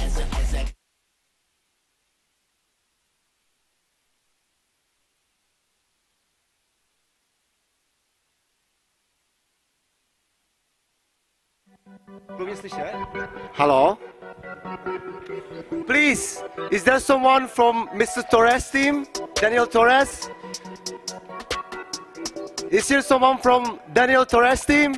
Hello? Please, is there someone from Mr. Torres team? Daniel Torres? Is here someone from Daniel Torres team?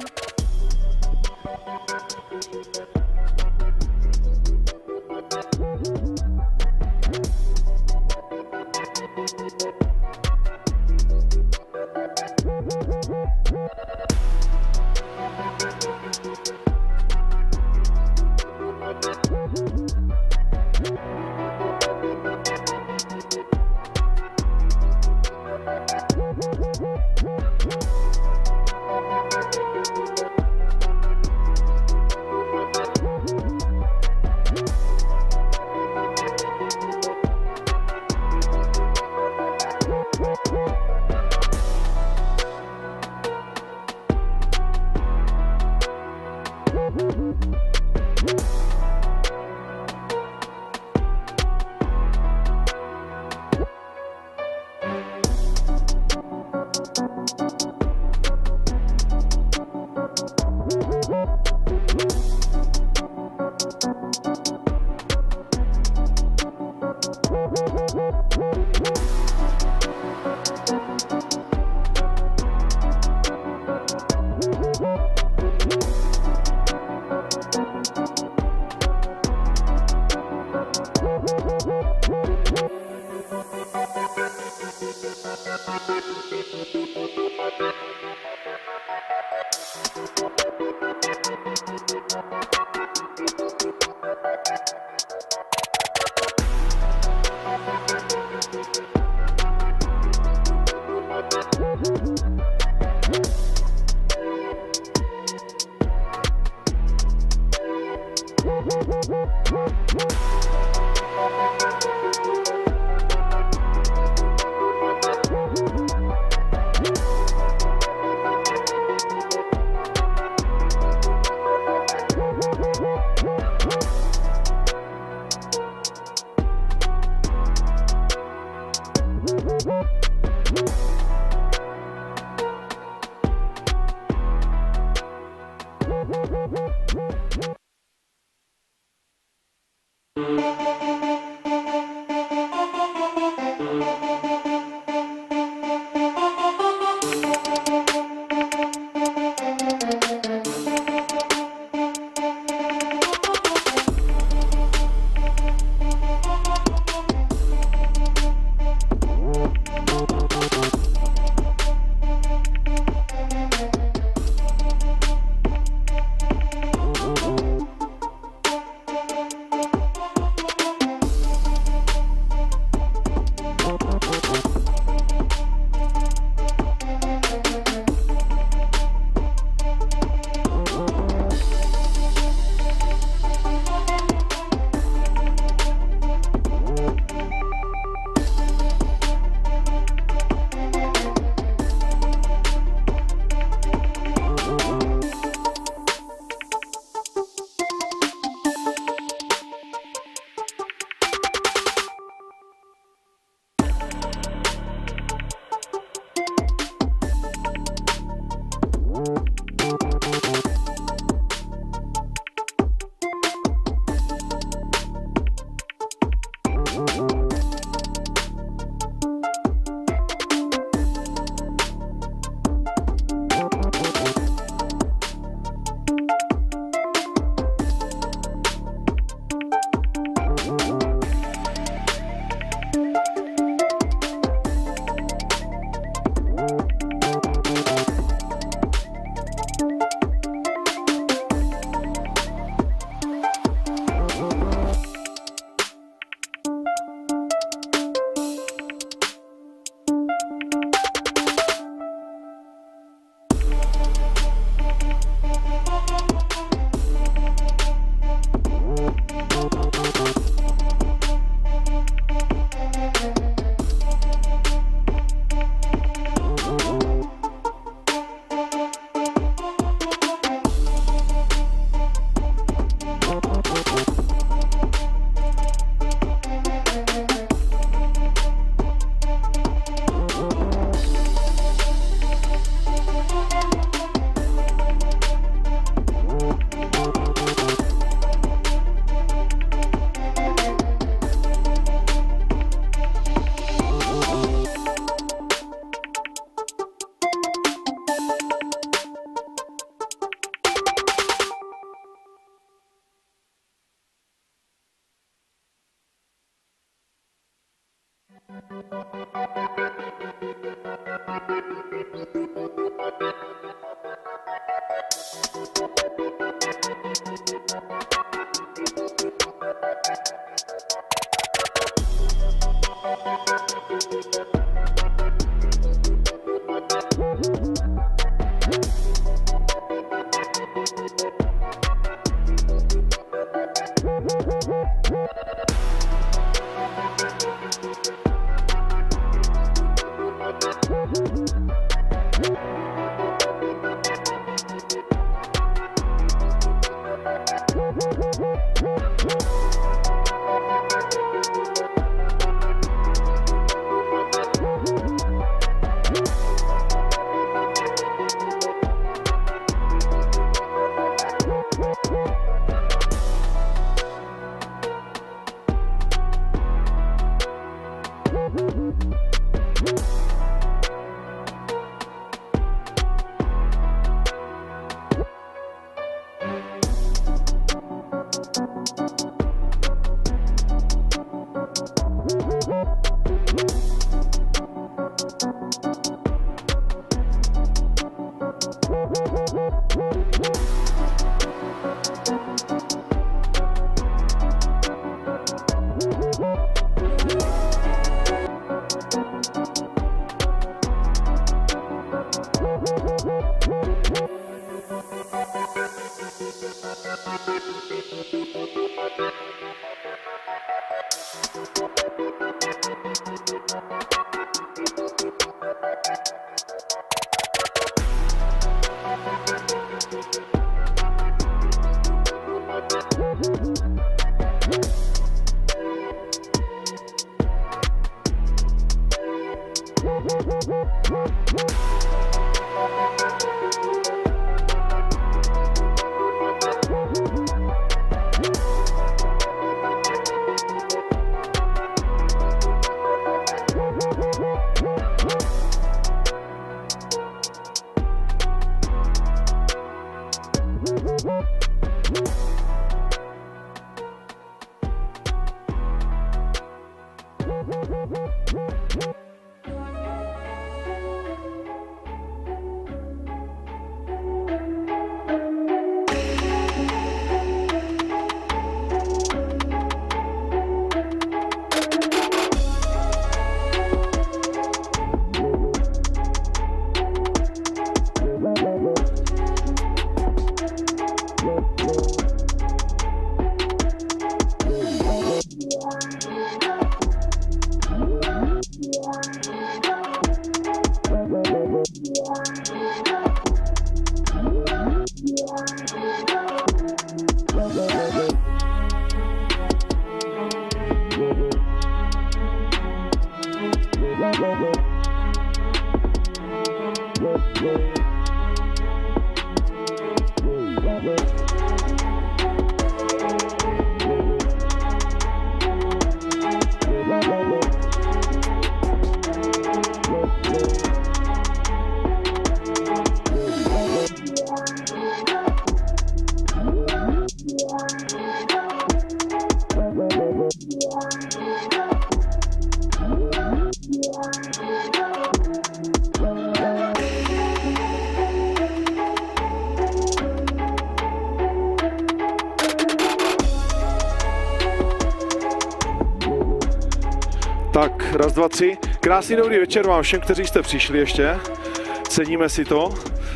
Tak, raz, dva, tři. Krásný dobrý večer vám všem, kteří jste přišli ještě. Ceníme si to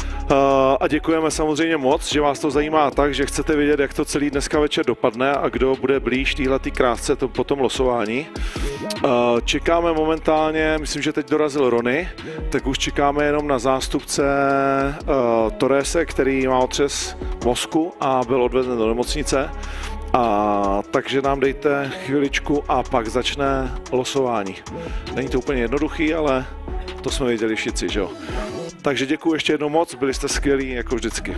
a děkujeme samozřejmě moc, že vás to zajímá tak, že chcete vědět, jak to celý dneska večer dopadne a kdo bude blíž téhletý krásce po tom losování. Čekáme momentálně, myslím, že teď dorazil Rony, tak už čekáme jenom na zástupce Torrese, který má otřes mozku a byl odvezen do nemocnice. Takže nám dejte chviličku a pak začne losování. Není to úplně jednoduchý, ale to jsme věděli všichni, že jo. Takže děkuji ještě jednou moc, byli jste skvělí jako vždycky.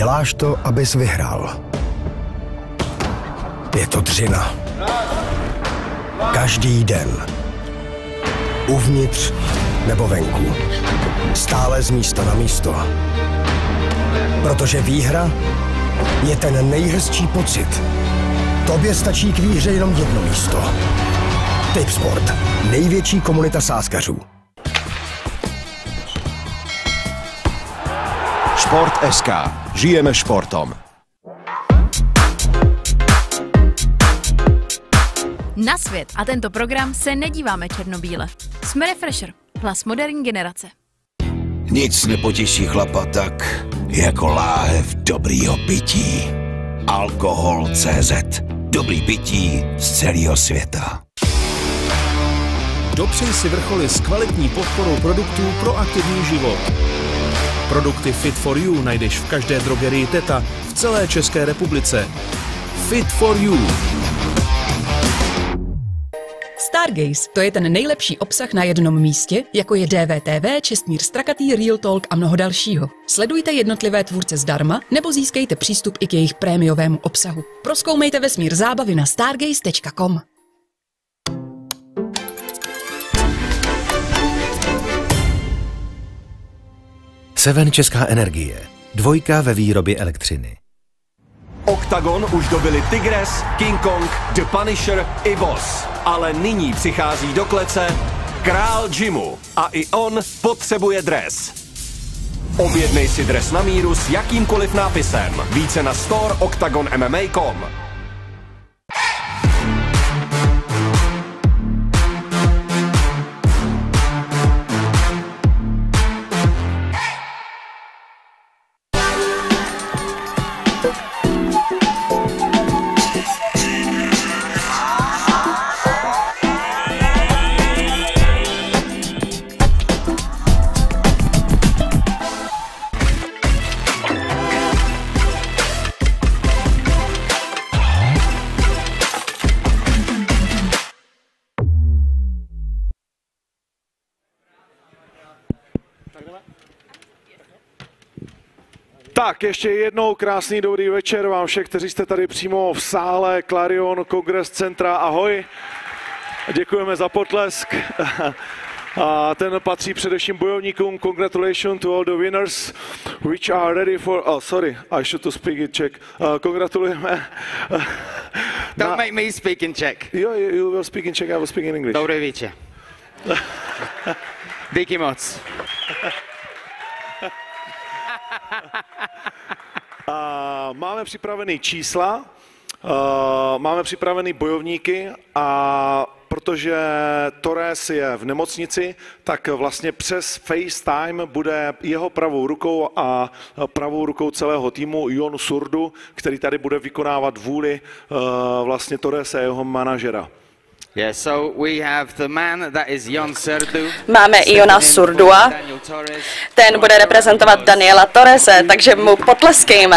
Děláš to, abys vyhrál. Je to dřina. Každý den. Uvnitř nebo venku. Stále z místa na místo. Protože výhra je ten nejhezčí pocit. Tobě stačí k výhře jenom jedno místo. Tipsport. Největší komunita sázkařů. Sport.sk. Žijeme športom. Na svět a tento program se nedíváme černobíle. Jsme Refresher, hlas moderní generace. Nic nepotěší chlapa tak, jako láhev dobrýho pití. Alkohol.cz. Dobrý pití z celého světa. Dopřej si vrcholy s kvalitní podporou produktů pro aktivní život. Produkty Fit for You najdeš v každé drogerii Teta v celé České republice. Fit for You. Stargaze, to je ten nejlepší obsah na jednom místě, jako je DVTV, Čestmír Strakatý, Real Talk a mnoho dalšího. Sledujte jednotlivé tvůrce zdarma nebo získejte přístup i k jejich prémiovému obsahu. Prozkoumejte vesmír zábavy na stargaze.com. Seven Česká energie. Dvojka ve výrobě elektřiny. Octagon už dobili Tigres, King Kong, The Punisher i Boss. Ale nyní přichází do klece král gymu a i on potřebuje dres. Objednej si dres na míru s jakýmkoliv nápisem. Více na store octagonmma.com. Tak, ještě jednou krásný dobrý večer vám všech, kteří jste tady přímo v sále Clarion Congress Centra. Ahoj. Děkujeme za potlesk. A ten patří především bojovníkům. Congratulations to all the winners which are ready for... Oh, sorry, I should to speak in Czech. Gratulujeme. Don't make me speak in Czech. You will speak in Czech, I will speak in English. Dobrý večer. Díky moc. Máme připravený čísla, máme připravený bojovníky a protože Torres je v nemocnici, tak vlastně přes FaceTime bude jeho pravou rukou a pravou rukou celého týmu Jon Surdu, který tady bude vykonávat vůli vlastně Torrese a jeho manažera. Yeah, so we have the man that is Jon Surdu. Máme i Jona Surdua, ten bude reprezentovat Daniela Torrese, takže mu potleskejme.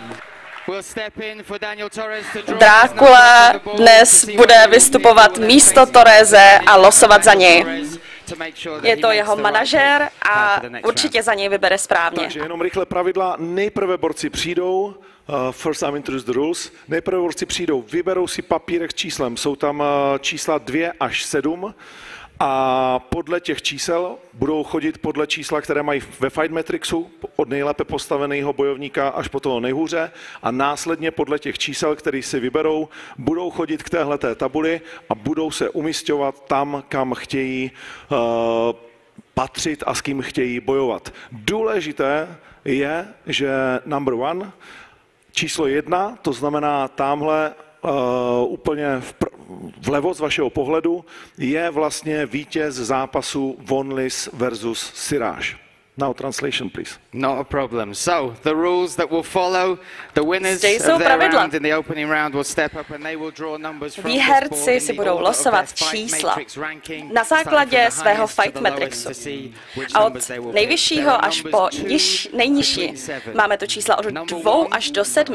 Drácula dnes bude vystupovat místo Torrese a losovat za něj. Je to jeho manažer a určitě za něj vybere správně. Takže jenom rychle pravidla. Nejprve borci přijdou, first I'm introduce the rules. Nejprve borci přijdou, vyberou si papírek s číslem. Jsou tam čísla 2 až 7 a podle těch čísel budou chodit podle čísla, které mají ve Fight Matrixu, od nejlépe postaveného bojovníka až po toho nejhůře a následně podle těch čísel, které si vyberou, budou chodit k téhleté tabuli a budou se umisťovat tam, kam chtějí patřit a s kým chtějí bojovat. Důležité je, že number one, číslo 1, to znamená tamhle úplně vlevo z vašeho pohledu, je vlastně vítěz zápasu Von Lis versus Siraj. Now translation, please. Not a problem. So, the rules that will follow, the winners of their round in the opening round will step up and they will draw numbers from this board. Výherci si budou losovat čísla na základě svého Fight Matrixu. A od nejvyššího až po nejnižší máme tu čísla od 2 až do 7.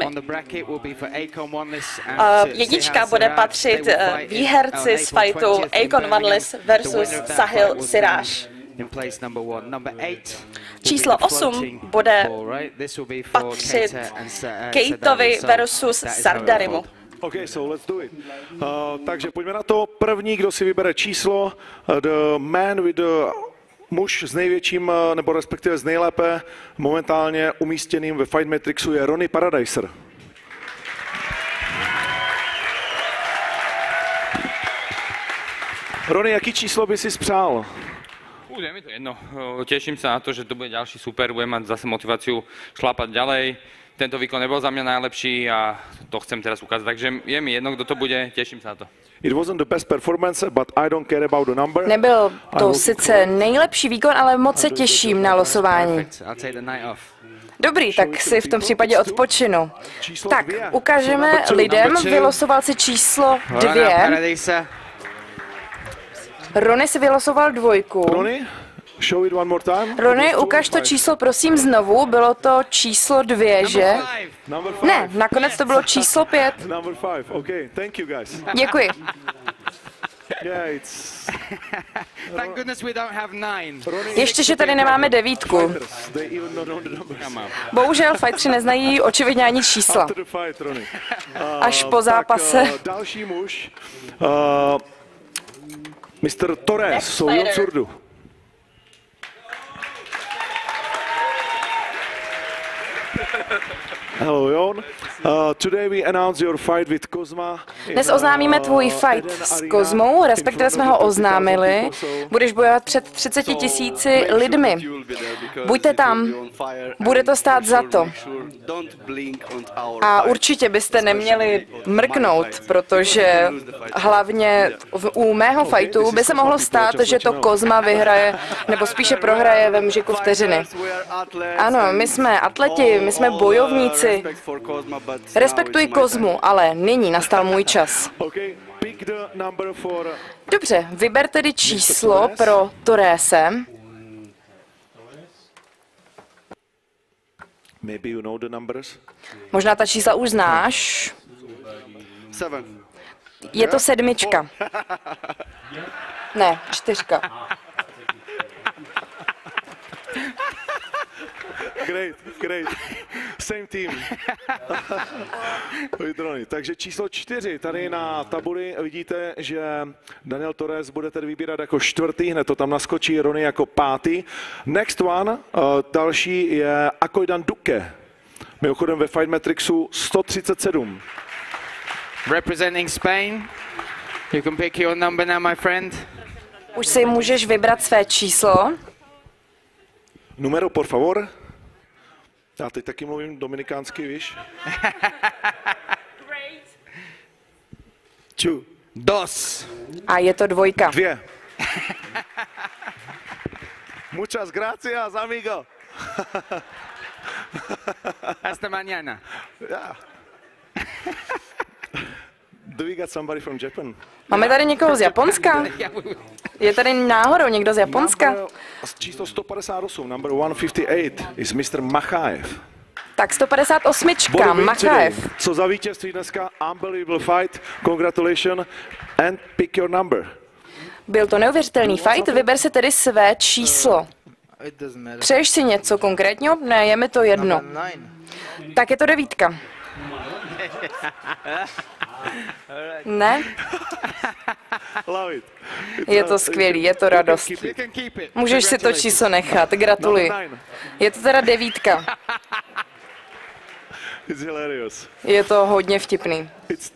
Jednička bude patřit výherci z fightu Akon Van Lis versus Sahil Siraj. Číslo 8 bude patřit Kateovi versus Sardarimu. Okay, so let's do it. Takže pojďme na to. První, kdo si vybere číslo, the man with the muž s největším, nebo respektive s nejlépe momentálně umístěným ve Fight Matrixu je Ronnie Paradiser. Ronnie, jaký číslo by si spřál? Je mi to jedno. Teším sa na to, že to bude ďalší super, budem mať zase motiváciu šlapať ďalej. Tento výkon nebol za mňa najlepší a to chcem teraz ukázať. Takže je mi jedno, kdo to bude, teším sa na to. It wasn't the best performance, but I don't care about the number. Nebyl to sice nejlepší výkon, ale moc se těším na losování. Dobrý, tak si v tom případě odpočinu. Tak, ukážeme lidem, vylosoval si číslo 2. Ronnie si vylosoval 2. Ronnie, show it one more time. Ronnie, ukaž to číslo prosím znovu, bylo to číslo 2, že? Ne, nakonec to bylo číslo 5. Number 5, okay, thank you guys. Děkuji. Yeah, it's... Thank goodness we don't have 9. Ještě, že tady nemáme 9. Bohužel fightři neznají očividně ani čísla. Až po zápase. Další muž, Mr. Torres, so Jon Surdu. Hello, Jon. Today we announce your fight with Kozma. Dnes oznámíme tvůj fight s Kozmou, respektive jsme ho oznámili. Budeš bojovat před 30 000 lidmi. Buďte tam, bude to stát za to. A určitě byste neměli mrknout, protože hlavně u mého fightu by se mohlo stát, že to Kozma vyhraje, nebo spíše prohraje ve mžiku vteřiny. Ano, my jsme atleti, my jsme bojovníci. Respektuji Kozmu, ale nyní nastal můj čas. Dobře, vyber tedy číslo pro Torrese. Možná ta čísla už znáš. Je to 7. Ne, 4. Great. Same team. Takže číslo 4. Tady na tabuli vidíte, že Daniel Torres bude tedy vybírat jako 4. Hned to tam naskočí, Ronnie jako 5. Next one, další je Akoidan Duque. Mimochodem ve Fight Matrixu 137. Representing Spain. You can pick your number now, my friend. Už si můžeš vybrat své číslo. Numero, por favor. Já teď taky mluvím dominikánsky, víš? Dos. A je to 2. 2. Muchas gracias, amigo. Hasta mañana. Yeah. Do we get somebody from Japan? Máme tady někoho z Japonska? Je tady náhodou někdo z Japonska? Číslo 158, number 158 is Mr. Makhaev. Tak 158. Makhaev. Co za vítězství dneska? Unbelievable fight. Congratulations and pick your number. Byl to neuvěřitelný fight, vyber si tedy své číslo. Přeješ si něco konkrétního? Ne, je mi to jedno. Tak je to 9. Ne? Je to skvělý, je to radost. Můžeš si to číslo nechat, gratuluji. Je to teda 9. Je to hodně vtipný.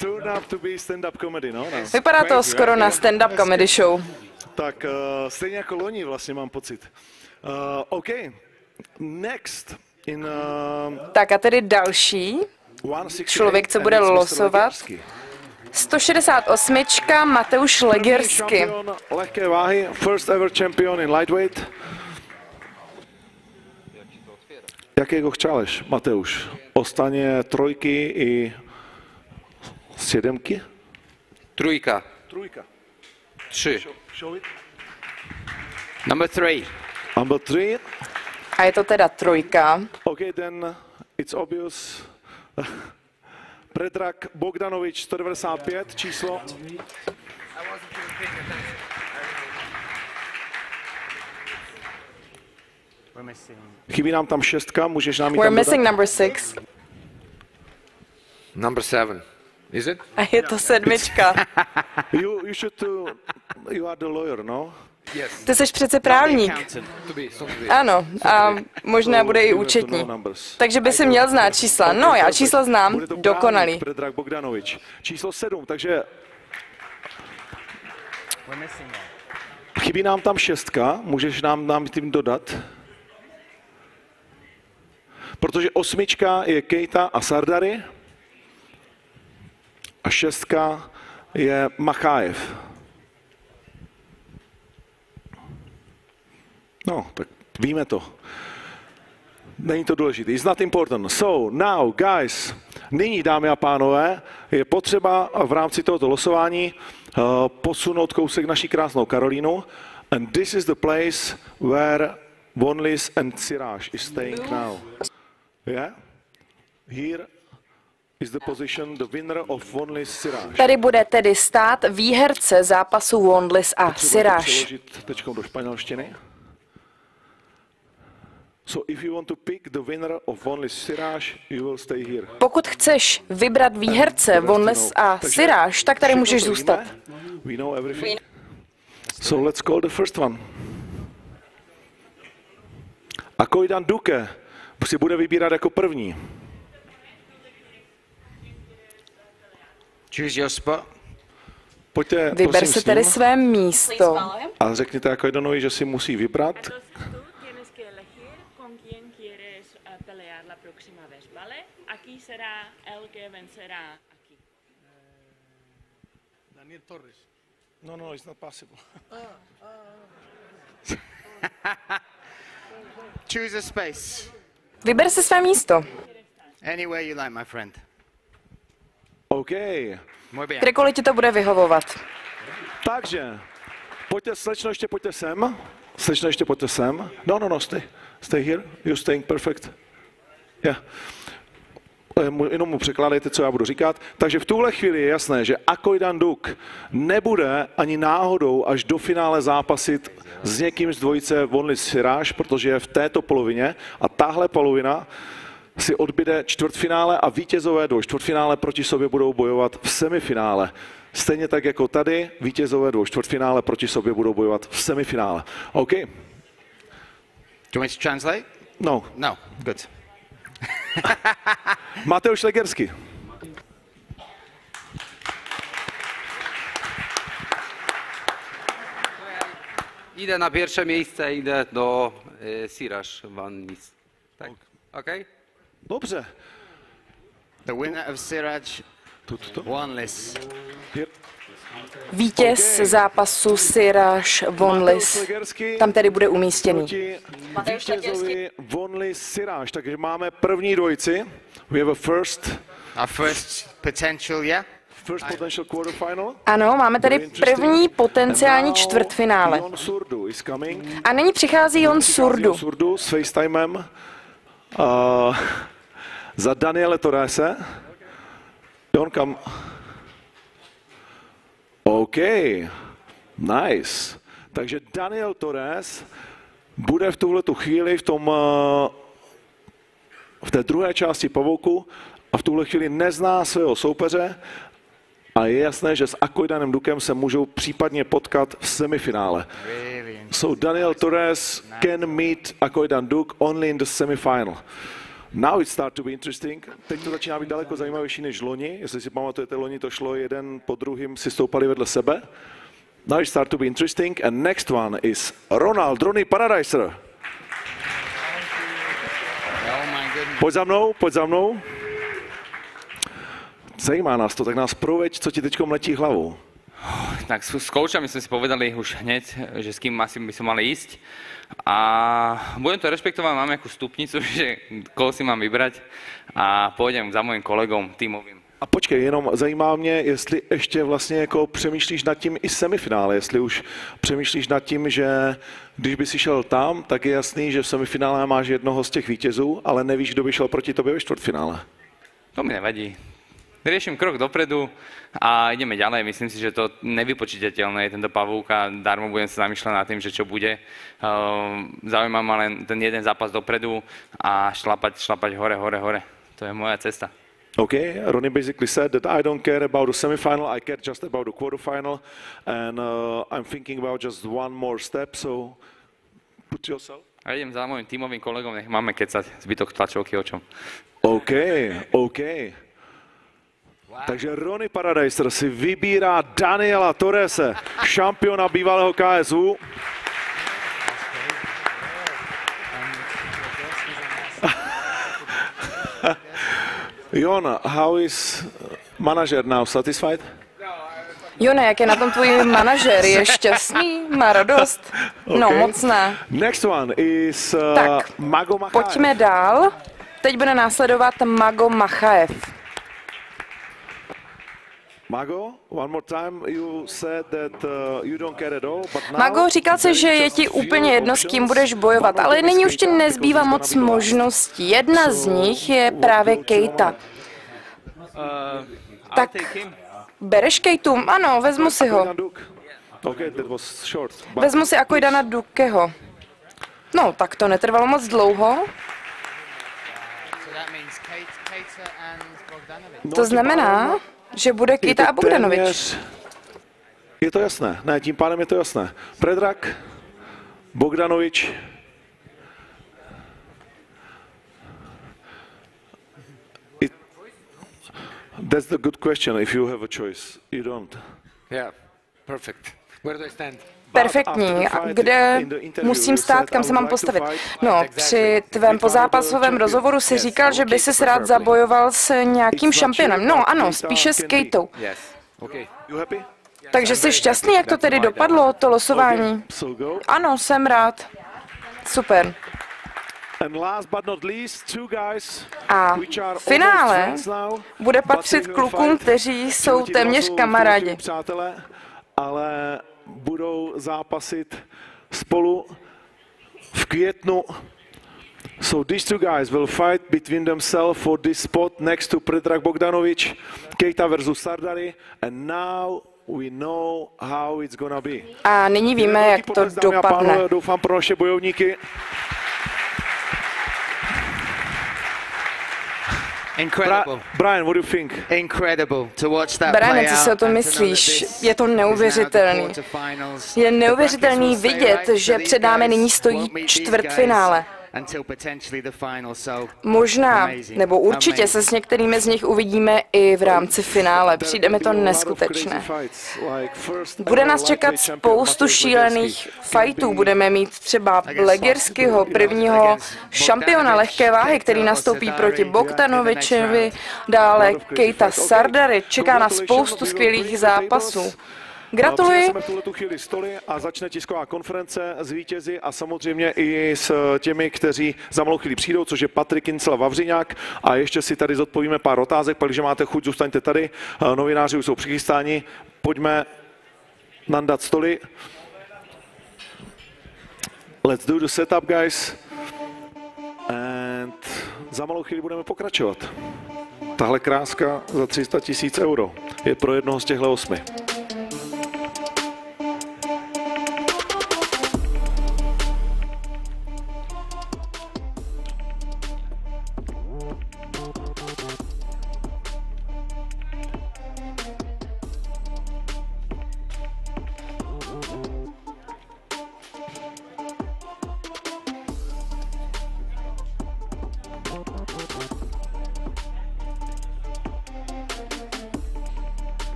Vypadá to skoro na stand-up comedy show. Tak stejně jako loni vlastně mám pocit. OK, next. Tak a tedy další člověk, co bude losovat. 168. Mateusz Legirsky. Lehké váhy, first ever champion in lightweight. Jakého chceš, Mateusz? Ostane 3 i 7? 3. 3. Number 3. Number 3. A je to teda 3. Okay, then it's obvious. Predrag Bogdanovič 195, číslo. Chybí nám tam 6, můžeš nám ji We're tam missing dodat? number 6. Number 7. Is it? A je to 7. You are the lawyer, no? Yes. Ty jsi přece právník. Ano, a možná bude i účetní. Takže by si měl znát čísla. No, já čísla znám, dokonalý. Predrag Bogdanovič. Číslo 7, takže chybí nám tam 6, můžeš nám tím dodat? Protože 8 je Keita a Sardary a 6 je Machájev. No, tak víme to. Není to důležité. It's not important. So, now, guys, nyní, dámy a pánové, je potřeba v rámci tohoto losování posunout kousek naší krásnou Karolínu. And this is the place where Vonlis and Siraj is staying now. Yeah? Here is the position, the winner of Vonlis Siraj. Tady bude tedy stát výherce zápasu Vonlis a Siraj. Přeložit teďkom do španělštiny. So if you want to pick the winner of Vonlis Siraj, you will stay here. Pokud chceš vybrat výherce Vonlis a Siraj, tak tady můžeš zůstat. We know everything. So let's call the first one. A Koidan Duke si bude vybírat jako první. Choose your spot. Pojďte, Vyber si tedy své místo. A řekněte jako Koidanovi, že si musí vybrat. Daniel Torres. No, it's not possible. Choose a space. Vyber si své místo. Anywhere you like, my friend. OK. Kdykoliv ti to bude vyhovovat. Takže, pojďte, slečno, ještě pojďte sem. Slečno, ještě pojďte sem. No, stay here. You're staying perfect. Yeah. Jenom mu překládejte, co já budu říkat. Takže v tuhle chvíli je jasné, že Koidan Duke nebude ani náhodou až do finále zápasit s někým z dvojice Vonlis Siraj, protože je v této polovině a tahle polovina si odbyde čtvrtfinále a vítězové do čtvrtfinále proti sobě budou bojovat v semifinále. Stejně tak jako tady, vítězové do čtvrtfinále proti sobě budou bojovat v semifinále. OK. Do you want me to translate? No. No, good. Mateusz Legersky. Idę na pierwsze miejsce, idę do Siraj Vonlis. Tak? Okay? Dobře. The winner of Siraj Vonlis. Vítěz zápasu Siraj Vonlis. Tam tedy bude umístěný. Vítězovi Vonlis Siraj, takže máme první dvojici. We have a first potential, yeah? First potential quarterfinal. Ano, máme tady první potenciální čtvrtfinále. A nyní přichází Jon Surdu. S FaceTimem za Daniele Torrese. Jon, kam? OK, nice. Takže Daniel Torres bude v tuhletu chvíli v té druhé části pavouku a v tuhle chvíli nezná svého soupeře a je jasné, že s Koidanem Dukem se můžou případně potkat v semifinále. So Daniel Torres can meet Koidan Duke only in the semifinal. Now it starts to be interesting. Teď to začíná být daleko zajímavější než loni. Jestli si pamatujete, loni to šlo jeden po druhým, si stoupali vedle sebe. Now it starts to be interesting. And next one is Ronald Ronny Paradiser. Pojď za mnou. Zajímá nás to, tak nás proveď, co ti teďkom letí hlavou. Tak s koučami sme si povedali už hneď, že s kým asi by som mal ísť. A budem to rešpektovať, mám nejakú stupnicu, že koho si mám vybrať a pôjdem za mojím kolegom týmovým. A počkej, jenom zajímá mě, jestli ještě vlastně jako přemýšlíš nad tím i semifinále, jestli už přemýšlíš nad tím, že když by si šel tam, tak je jasný, že v semifinále máš jednoho z těch vítězů, ale nevíš, kdo by šel proti tobě ve čtvrtfinále. To mi nevadí. riešim krok dopredu a ideme ďalej. Myslím si, že to nevypočítateľné je tento pavúk a darmo budem sa zamýšľať nad tým, že čo bude. Zaujíma ma len ten jeden zápas dopredu a šlapať hore. To je moja cesta. Okay, Ronnie basically said that I don't care about the semifinal, I care just about the quarterfinal, and I'm thinking about just one more step, so put yourself. A idem za môjim tímovým kolegom, nech máme kecať zbytok tlačovky o čom. OK. Wow. Takže Ronnie Paradiser si vybírá Daniela Torrese, šampiona bývalého KSU. Jon, how is manager now? Satisfied? Jone, jak je na tom tvůj manažer? Je šťastný? Má radost? Okay. No, moc ne. Next one is Mago Machaev. Pojďme dál. Teď bude následovat Mago Machaev. Mago, one more time, you said that you don't care at all, but now Mago, říkal jsi, že je ti úplně jedno, s kým budeš bojovat, ale nyní už ti nezbývá moc možností. Jedna z nich je právě Keita. Tak bereš Keitu? Ano, vezmu si ho. Vezmu si Akoidana Dukeho. No, tak to netrvalo moc dlouho. To znamená, že bude Keita a Bogdanovič. Je to jasné, ne, tím pádem je to jasné. Predrag, Bogdanovič. That's the good question, if you have a choice. You don't. Yeah, perfect. Where do I stand? Perfektní. A kde musím stát, kam se mám postavit? No, při tvém pozápasovém rozhovoru si říkal, že by ses rád zabojoval s nějakým šampionem. No ano, spíše s Keitou. Takže jsi šťastný, jak to tedy dopadlo, to losování? Ano, jsem rád. Super. A finále bude patřit klukům, kteří jsou téměř kamarádi. Ale budou zápasit spolu v květnu. So these two guys will fight between themselves for this spot next to Predrag Bogdanovic, Keita versus Sardary, and now we know how it's gonna be. A nyní víme, jak to dopadne. Doufám pro naše bojovníky. Incredible. Brian, what do you think? Incredible to watch that Brian, co si o tom myslíš? Je to neuvěřitelný. Je neuvěřitelný vidět, že před námi nyní stojí čtvrtfinále. Možná, nebo určitě se s některými z nich uvidíme i v rámci finále. Přijde mi to neskutečné. Bude nás čekat spoustu šílených fightů. Budeme mít třeba Legerskyho, prvního šampiona lehké váhy, který nastoupí proti Bogdanovičovi, dále Keita Sardary. Čeká na spoustu skvělých zápasů. Gratuluji. Tuhletu chvíli stoly a začne tisková konference s vítězi a samozřejmě i s těmi, kteří za malou chvíli přijdou, což je Patrik Incel a Vavřiňák. A ještě si tady zodpovíme pár otázek, pak když máte chuť, zůstaňte tady. Novináři už jsou přichystáni. Pojďme nandat stoly. Let's do the setup, guys. And za malou chvíli budeme pokračovat. Tahle kráska za 300 000 euro je pro jednoho z těchto 8.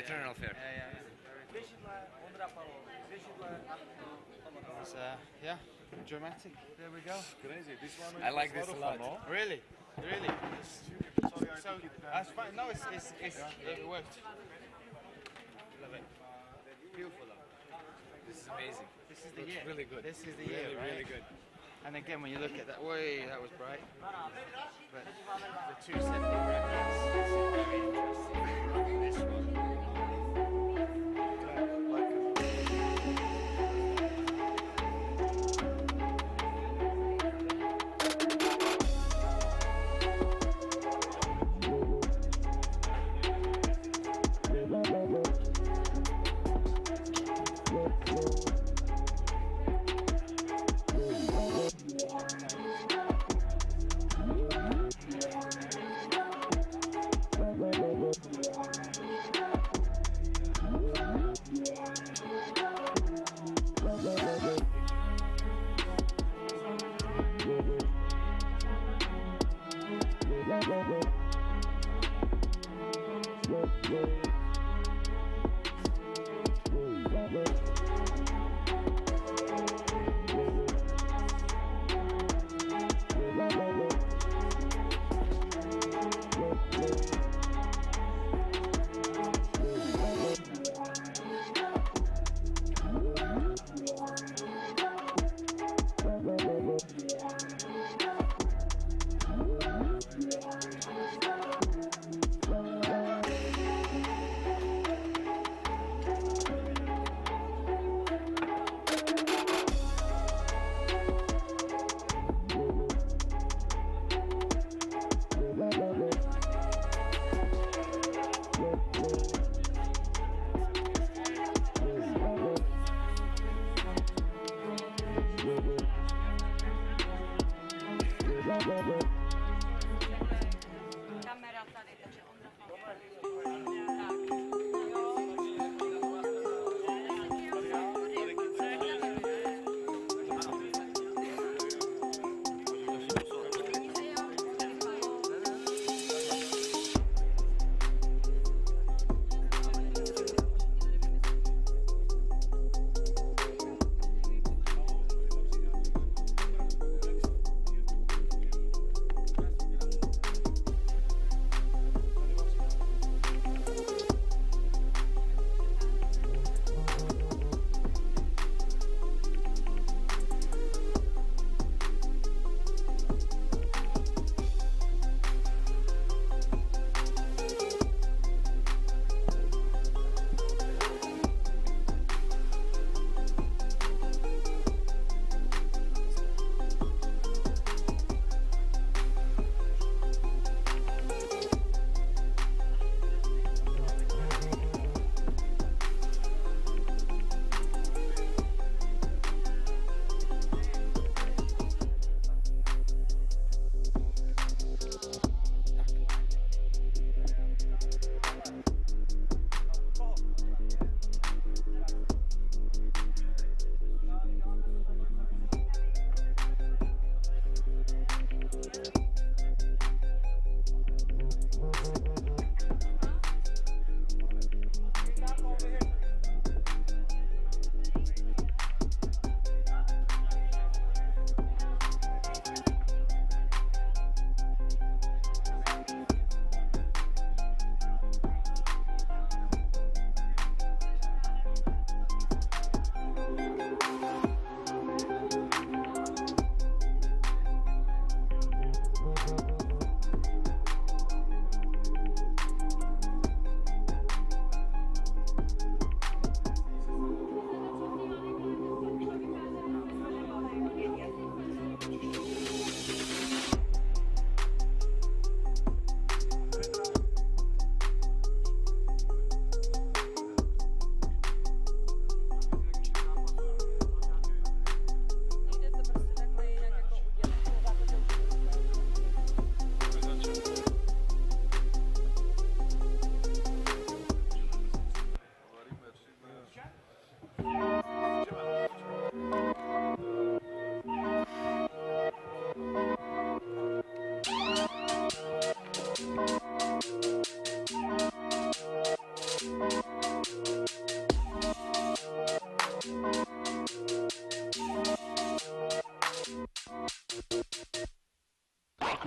eternal fair. Yeah, dramatic. There we go. Crazy. This one I like this a lot. No? Really? So that's fine. No, it worked. Love it. Beautiful though. This is amazing. This is the Looks year. really good. This is the really, year, right? Really good. And again, when you look at that, that was bright. But the two separate records. Very interesting. This one.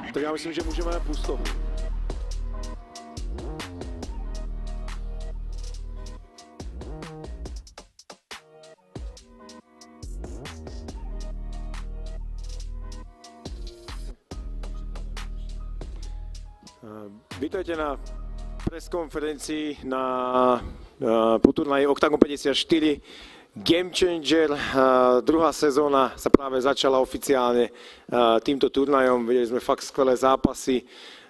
Tak já myslím, že můžeme pustit. Vítajte na preskonferencii na turnaji Octagon 54 Game Changer. Druhá sezóna sa práve začala oficiálne týmto turnajom. Videli sme fakt skvelé zápasy.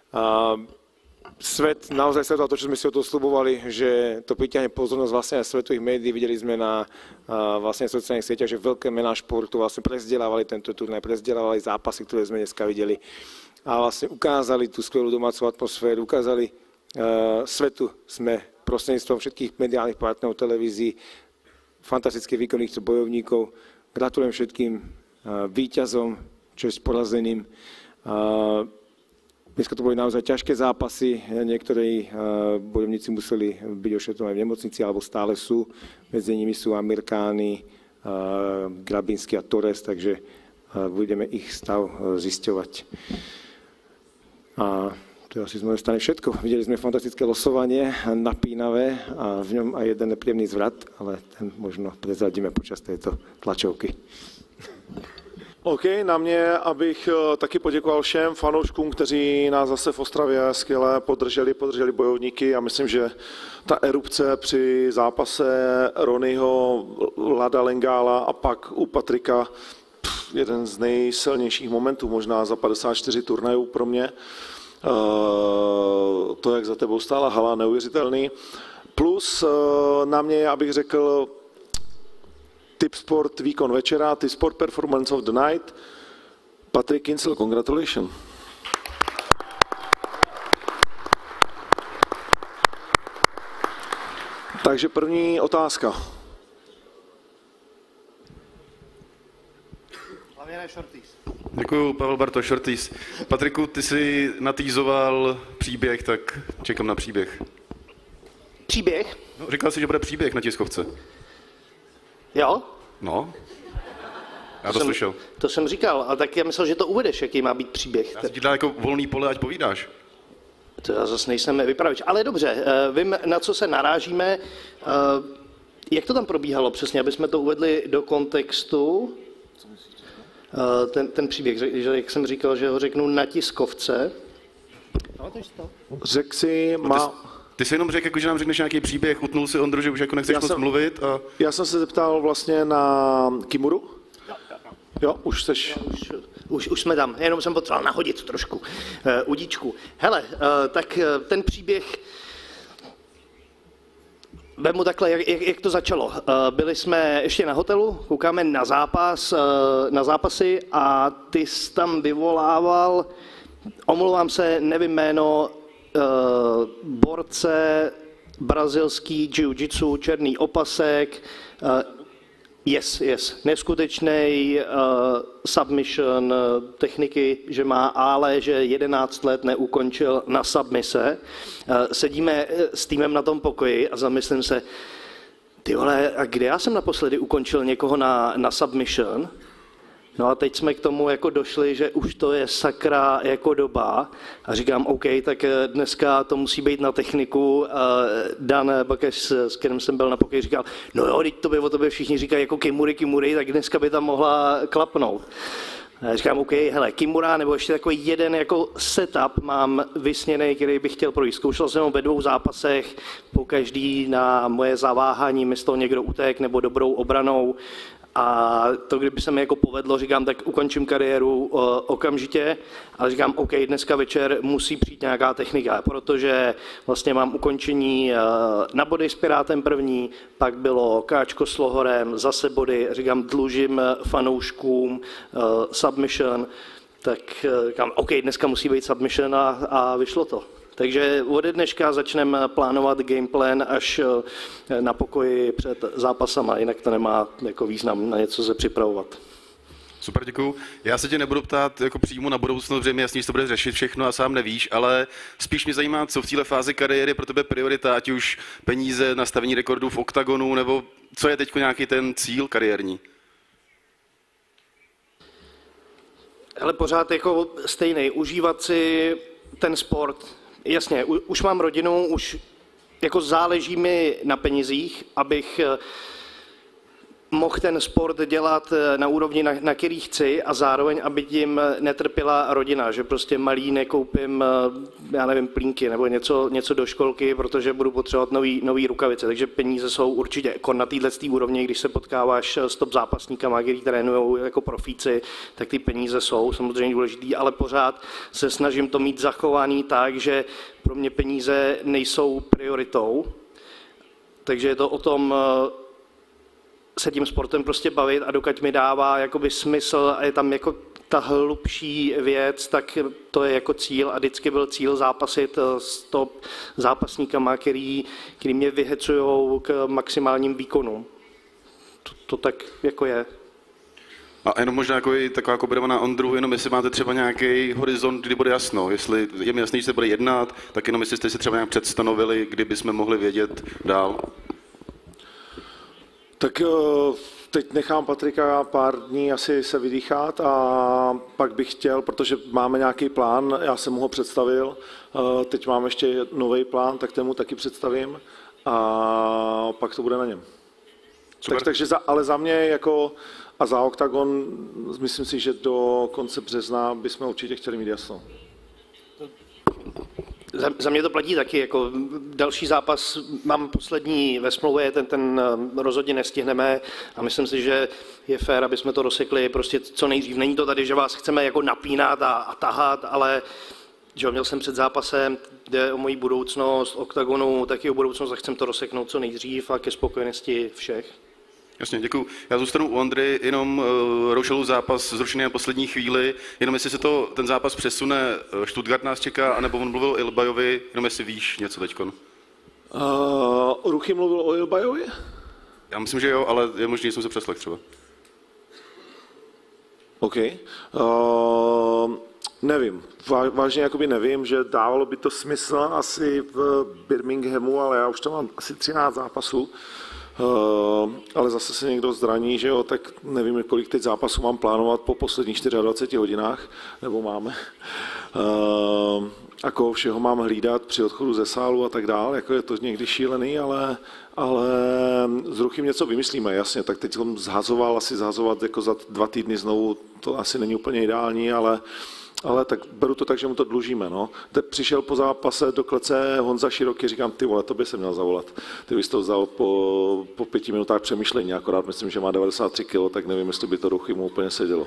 Svet naozaj sledoval to, čo sme si o to slubovali, že to priťahne pozornosť vlastne aj svetových médií. Videli sme na vlastne sociálnych sieťach, že veľké mená športu vlastne prezdielávali tento turnaj, prezdielávali zápasy, ktoré sme dneska videli. A vlastne ukázali tú skvelú domácu atmosféru, ukázali svetu sme prostredníctvom všetkých mediálnych partnerov, televízií, fantastické výkony týchto bojovníkov. Gratulujem všetkým víťazom, česť porazeným. Dneska to boli naozaj ťažké zápasy, niektorí bojovníci museli byť ošetrovaní v nemocnici, alebo stále sú. Medzi nimi sú Amerikáni, Grabinský a Torres, takže budeme ich stav zisťovať. A to je asi z mojej strany všetko. Videli sme fantastické losovanie, napínavé a v ňom aj jeden nepríjemný zvrat, ale ten možno prezradíme počas této tlačovky. OK, na mě, abych taky poděkoval všem fanouškům, kteří nás zase v Ostravě skvěle podrželi bojovníky. Já myslím, že ta erupce při zápase Ronnyho, Lada Lengála a pak u Patrika jeden z nejsilnějších momentů, možná za 54 turnajů pro mě. To, jak za tebou stála hala, neuvěřitelný. Plus na mě, abych řekl, Tip Sport výkon večera, Tip Sport Performance of the Night. Patrik Kincel, congratulations. Takže první otázka. Děkuju, Pavel Bartoš, Shorties. Patriku, ty jsi natýzoval příběh, tak čekám na příběh. Příběh? No, říkal jsi, že bude příběh na tiskovce. Jo? No. Já to slyšel. To jsem říkal, a tak já myslel, že to uvedeš, jaký má být příběh. Já si ti dám jako volný pole, ať povídáš. To já zase nejsem vypravěč. Ale dobře, vím, na co se narážíme. Jak to tam probíhalo přesně, aby jsme to uvedli do kontextu? Ten příběh, že jak jsem říkal, že ho řeknu na tiskovce. Řekl si, Ty jsi jenom řekl, jako, že nám řekneš nějaký příběh, utnul si Ondru, že už jako nechceš moc mluvit. A... Já jsem se zeptal vlastně na Kimuru. Jo, už seš. Už jsme tam, jenom jsem potřeboval nahodit trošku udíčku. Hele, tak ten příběh, vemu takhle, jak to začalo. Byli jsme ještě na hotelu, koukáme na zápasy a ty jsi tam vyvolával, omlouvám se, nevím jméno, borce, brazilský jiu-jitsu, černý opasek, neskutečný submission techniky, že má, ale že 11 let neukončil na submise. Sedíme s týmem na tom pokoji a zamyslím se, ty vole, a kde já jsem naposledy ukončil někoho na submission? No a teď jsme k tomu jako došli, že už to je sakra jako doba a říkám, OK, tak dneska to musí být na techniku. Dan Bakeš, s kterým jsem byl na pokoji, říkal, no jo, teď o tobě všichni říkají jako Kimuri, tak dneska by tam mohla klapnout. A říkám, OK, hele, Kimura, nebo ještě takový jeden jako setup mám vysněný, který bych chtěl projít. Zkoušel jsem ho ve 2 zápasech, po každý na moje zaváhání mi z toho někdo utek nebo dobrou obranou. A to, kdyby se mi jako povedlo, říkám, tak ukončím kariéru okamžitě, ale říkám, OK, dneska večer musí přijít nějaká technika, protože vlastně mám ukončení na body s Pirátem první, pak bylo káčko s Lohorem, zase body, říkám, dlužím fanouškům submission, tak říkám, OK, dneska musí být submission a vyšlo to. Takže ode dneška začneme plánovat gameplan až na pokoji před zápasama, jinak to nemá jako význam na něco se připravovat. Super, děkuju. Já se tě nebudu ptát jako přímo na budoucnost, protože mi jasně, že to bude řešit všechno a sám nevíš, ale spíš mě zajímá, co v téhle fázi kariéry pro tebe priorita, ať už peníze, nastavení rekordů v oktagonu, nebo co je teď nějaký ten cíl kariérní? Hele, pořád jako stejný, užívat si ten sport. Jasně, už mám rodinu, už jako záleží mi na penězích, abych mohl ten sport dělat na úrovni, na který chci a zároveň, aby tím netrpěla rodina, že prostě malý nekoupím, já nevím, plínky nebo něco do školky, protože budu potřebovat nový rukavice, takže peníze jsou určitě na této úrovni, když se potkáváš s top zápasníkama, který trénujou jako profíci, tak ty peníze jsou samozřejmě důležitý, ale pořád se snažím to mít zachovaný tak, že pro mě peníze nejsou prioritou, takže je to o tom se tím sportem prostě bavit a dokud mi dává jakoby smysl a je tam jako ta hlubší věc, tak to je jako cíl a vždycky byl cíl zápasit s top zápasníkama, který mě vyhecujou k maximálním výkonům. To tak jako je. A jenom možná jako taková kobrava na Ondru, jenom jestli máte třeba nějaký horizont, kdy bude jasno. Jestli je mi jasný, že se bude jednat, tak jenom jestli jste si třeba nějak předstanovili, kdy bychom mohli vědět dál. Tak teď nechám Patrika pár dní asi se vydýchat a pak bych chtěl, protože máme nějaký plán, já jsem mu ho představil, teď mám ještě nový plán, tak ten mu taky představím a pak to bude na něm. Takže ale za mě jako a za Octagon, myslím si, že do konce března bychom určitě chtěli mít jasno. Za mě to platí taky, jako další zápas mám poslední ve smlouvě, ten rozhodně nestihneme a myslím si, že je fér, aby jsme to rozsekli prostě co nejdřív. Není to tady, že vás chceme jako napínat a tahat, ale že měl jsem před zápasem, jde o moji budoucnost, Octagonu, taky o budoucnost a chcem to rozseknout co nejdřív a ke spokojenosti všech. Jasně, děkuju. Já zůstanu u Ondry, jenom Rošelův zápas zrušený na poslední chvíli, jenom jestli se ten zápas přesune, Stuttgart nás čeká, anebo on mluvil o Ilbajovi, jenom jestli víš něco teďkon. Ruchy mluvil o Ilbajovi? Já myslím, že jo, ale je možný, že jsem se přeslech třeba. OK. Nevím, vážně jakoby nevím, že dávalo by to smysl asi v Birminghamu, ale já už tam mám asi 13 zápasů. Ale zase se někdo zraní, že jo, tak nevím, kolik teď zápasů mám plánovat po posledních 24 hodinách, nebo máme. Jako všeho mám hlídat při odchodu ze sálu a tak dále, jako je to někdy šílený, ale z ruchy něco vymyslíme, jasně, tak teď jsem zhazovat jako za 2 týdny znovu, to asi není úplně ideální, ale tak beru to tak, že mu to dlužíme. No. Teď přišel po zápase do klece Honza Široký, říkám, ty vole, to by se měl zavolat. Ty bys to vzal po 5 minutách přemýšlení, akorát myslím, že má 93 kg, tak nevím, jestli by to ruchy mu úplně sedělo.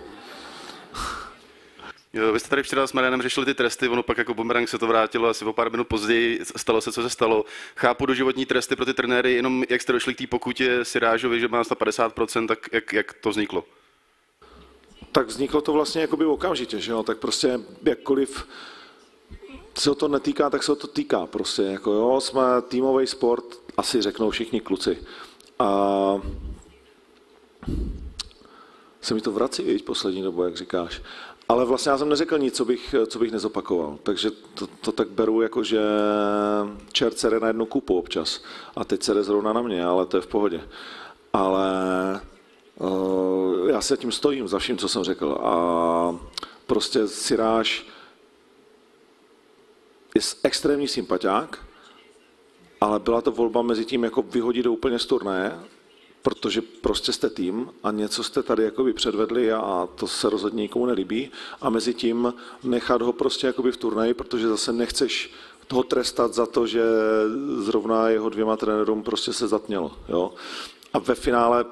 Jo, vy jste tady včera s Marianem řešili ty tresty, ono pak jako bumerang se to vrátilo asi o pár minut později, stalo se, co se stalo. Chápu doživotní tresty pro ty trenéry, jenom jak jste došli k té pokutě Sirážovi, že má na 50%, tak jak to vzniklo? Tak vzniklo to vlastně jakoby okamžitě, že jo, tak prostě jakkoliv se to netýká, tak se to týká prostě, jako jo, jsme týmový sport, asi řeknou všichni kluci. A se mi to vrací, viď, poslední dobu, jak říkáš. Ale vlastně já jsem neřekl nic, co bych nezopakoval, takže to tak beru, jako že čert sere na jednu kupu občas a teď sere zrovna na mě, ale to je v pohodě. Ale já se tím stojím za vším, co jsem řekl a prostě Siráž je extrémní sympatiák, ale byla to volba mezi tím jako vyhodit do úplně z turnaje, protože prostě jste tým a něco jste tady jakoby předvedli a to se rozhodně nikomu nelíbí a mezi tím nechat ho prostě jakoby v turnaji, protože zase nechceš toho trestat za to, že zrovna jeho 2 trenérům prostě se zatmělo. Jo? A ve finále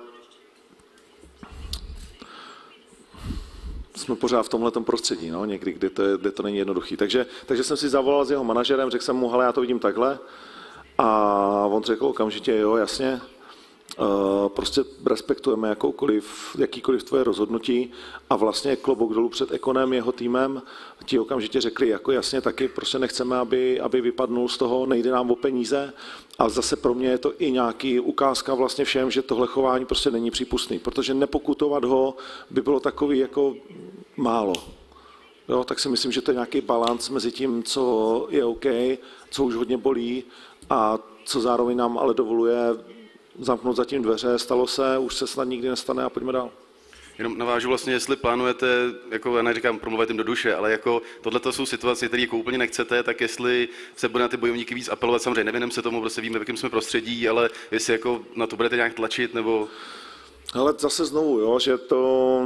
jsme pořád v tomhletom prostředí, no, někdy, kde to není jednoduchý. Takže jsem si zavolal s jeho manažerem, řekl jsem mu, hele, já to vidím takhle. A on řekl okamžitě, jo, jasně, prostě respektujeme jakýkoliv tvoje rozhodnutí a vlastně klobouk dolů před Ekonem, jeho týmem, ti okamžitě řekli, jako jasně taky, prostě nechceme, aby vypadnul z toho, nejde nám o peníze a zase pro mě je to i nějaký ukázka vlastně všem, že tohle chování prostě není přípustný, protože nepokutovat ho by bylo takový jako málo. Jo, tak si myslím, že to je nějaký balanc mezi tím, co je OK, co už hodně bolí a co zároveň nám ale dovoluje zamknout zatím dveře, stalo se, už se snad nikdy nestane a pojďme dál. Jenom navážu vlastně, jestli plánujete, jako já neříkám promluvit jim do duše, ale jako tohleto jsou situace, které jako úplně nechcete, tak jestli se bude na ty bojovníky víc apelovat, samozřejmě nevěnujeme se tomu, prostě víme, v jakém jsme prostředí, ale jestli jako na to budete nějak tlačit, nebo... Ale zase znovu, jo, že to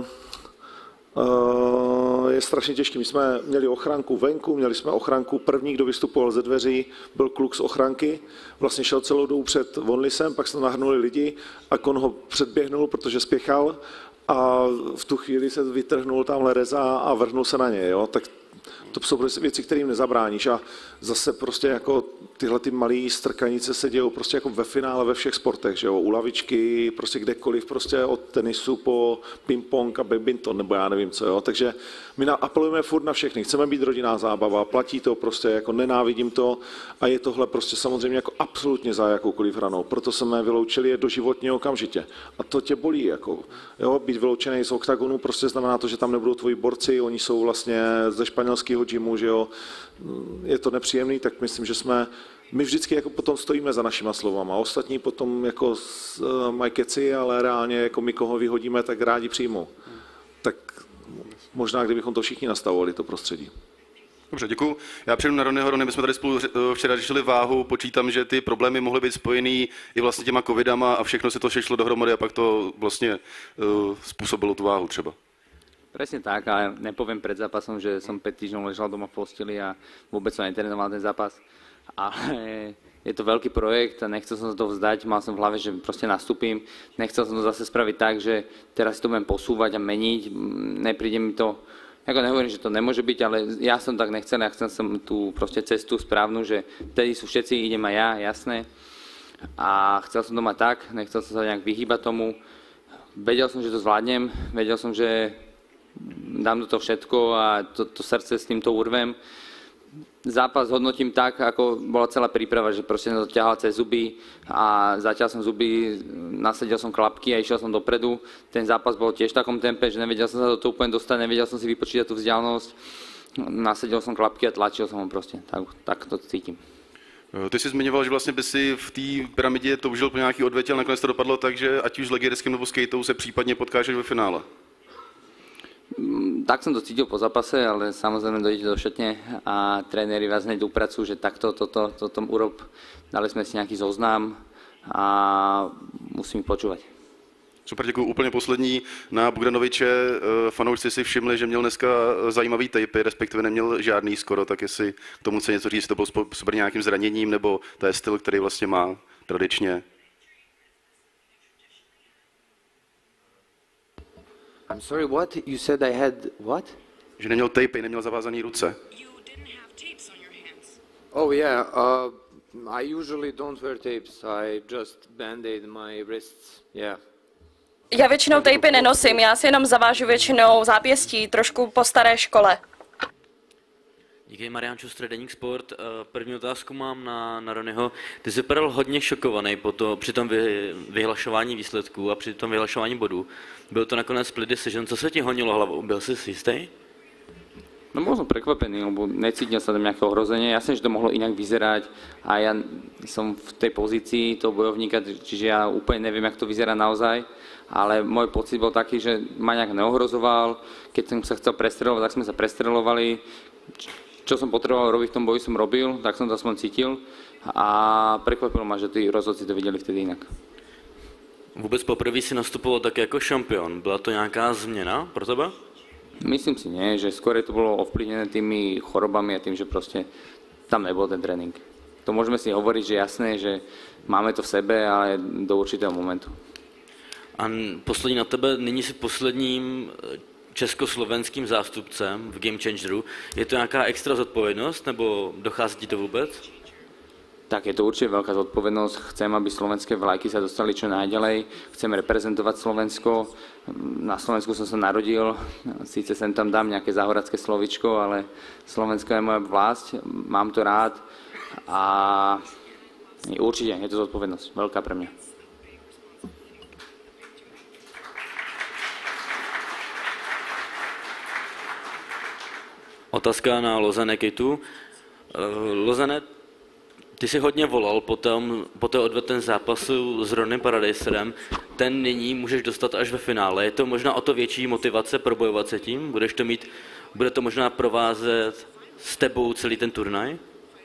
je strašně těžké. My jsme měli ochranku venku, měli jsme ochranku, první, kdo vystupoval ze dveří, byl kluk z ochranky, vlastně šel celou dobu před Vonlisem, pak se nahrnuli lidi a Kon ho předběhnul, protože spěchal a v tu chvíli se vytrhnul tamhle Reza a vrhnul se na něj, jo, tak to jsou prostě věci, kterým nezabráníš a zase prostě jako tyhle ty malé strkanice se dějou prostě jako ve finále ve všech sportech, že jo, u lavičky, prostě kdekoliv, prostě od tenisu po ping-pong a badminton, nebo já nevím co, jo, takže my apelujeme furt na všechny, chceme být rodinná zábava, platí to prostě, jako nenávidím to a je tohle prostě samozřejmě jako absolutně za jakoukoliv hranou, proto jsme vyloučili je doživotně okamžitě a to tě bolí, jako, jo, být vyloučený z oktagonu prostě znamená to, že tam nebudou tvoji borci, oni jsou vlastně ze španělského gymu, že jo, je to nepříjemný, tak myslím, že my vždycky jako potom stojíme za našima slovama, ostatní potom jako mají keci, ale reálně jako my koho vyhodíme, tak rádi přijmou. Tak možná, kdybychom to všichni nastavovali, to prostředí. Dobře, děkuju. Já přejdu na Ronnyho. Ronny, my jsme tady spolu včera řešili váhu, počítám, že ty problémy mohly být spojený i vlastně těma covidama a všechno se to šlo dohromady a pak to vlastně způsobilo tu váhu třeba. Presne tak, ale nepoviem pred zápasom, že som 5 týždňov ležal doma v posteli a vôbec som netrénoval ten zápas. Ale je to veľký projekt a nechcel som sa to vzdať, mal som v hlave, že proste nastúpim. Nechcel som to zase spraviť tak, že teraz si to budem posúvať a meniť. Nepríde mi to, ako nehovorím, že to nemôže byť, ale ja som tak nechcel, ja chcel som tú proste cestu správnu, že vtedy sú všetci, idem aj ja, jasné. A chcel som to mať tak, nechcel som sa nejak vyhýbať tomu. Vedel som, že to zvládnem, vedel som, že dám do toho všetko a to srdce s týmto urvem. Zápas hodnotím tak, ako bola celá príprava, že proste som to ťahal cez zuby a zatiaľ som zuby, nasadil som klapky a išiel som dopredu. Ten zápas bol tiež v takom tempe, že nevedel som sa do toho úplne dostať, nevedel som si vypočítať tú vzdialenosť. Nasadil som klapky a tlačil som ho proste, tak to cítim. Ty jsi zmiňoval, že vlastně by si v té pyramidě toužil po nějaký odvětě, ale nakonec to dopadlo tak, že ať už s Legierským nebo skatou se případně potkáš ve finále. Tak som to cítil po zápase, ale samozrejme dojdete do šatne a tréneri vás hneď upracujú, že takto, toto urob. Dali sme si nejaký zoznam a musím ich počúvať. Super, děkuji. Úplně poslední. Na Bogdanoviče fanoušci si všimli, že měl dneska zajímavý tejpy, respektive neměl žádný skoro, tak jestli k tomu chce něco říct, jestli to bylo způsobené nějakým zraněním, nebo to je styl, který vlastně má tradičně. I'm sorry, what? You said I had what? Že neměl tapy, neměl zavázané ruce. Oh yeah, I usually don't wear tapes. I just band-aid my wrists. Yeah. Já většinou tejpy nenosím, já si jenom zavážu většinou zápěstí, trošku po staré škole. Díky, Marián Čustr, Deník Sport. První otázku mám na Ronnyho. Ty jsi vypadal hodně šokovaný při tom vyhlašování výsledků a při tom vyhlašování bodů. Byl to nakonec split decision. Co se ti honilo hlavou? Byl jsi jistý? No bol som prekvapený, lebo necítil sa tam nejaké ohrozenie. Jasne, že to mohlo inak vyzerať a ja som v tej pozícii toho bojovníka, čiže ja úplne neviem, jak to vyzerá naozaj, ale môj pocit bol taký, že ma nejak neohrozoval. Keď som sa chcel prestreľovať, tak sme sa prestreľovali. Čo som potreboval robiť v tom boji, som robil, tak som to aspoň cítil a prekvapilo ma, že tí rozhodci to videli vtedy inak. Vůbec poprvé si nastupoval tak jako šampion. Byla to nějaká změna pro tebe? Myslím si nie, že skôr to bolo ovplyvnené tými chorobami a tým, že proste tam nebol ten trénink. To môžeme si hovoriť, že jasné, že máme to v sebe, ale do určitého momentu. A poslední na tebe, nyní si posledním československým zástupcem v Game Changeru. Je to nějaká extra zodpovědnost, nebo dochází ti to vůbec? Tak je to určite veľká zodpovednosť. Chcem, aby slovenské vlajky sa dostali čo najďalej. Chcem reprezentovať Slovensko. Na Slovensku som sa narodil. Síce sem tam dám nejaké záhoradské slovičko, ale Slovensko je moja vlast. Mám to rád. A určite je to zodpovednosť. Veľká pre mňa. Otázka na Lozane Kejtu. Lozane, ty jsi hodně volal poté odved ten zápasu s Ronem Paradiserem, ten nyní můžeš dostat až ve finále. Je to možná o to větší motivace probojovat se tím? Bude to možná provázet s tebou celý ten turnaj?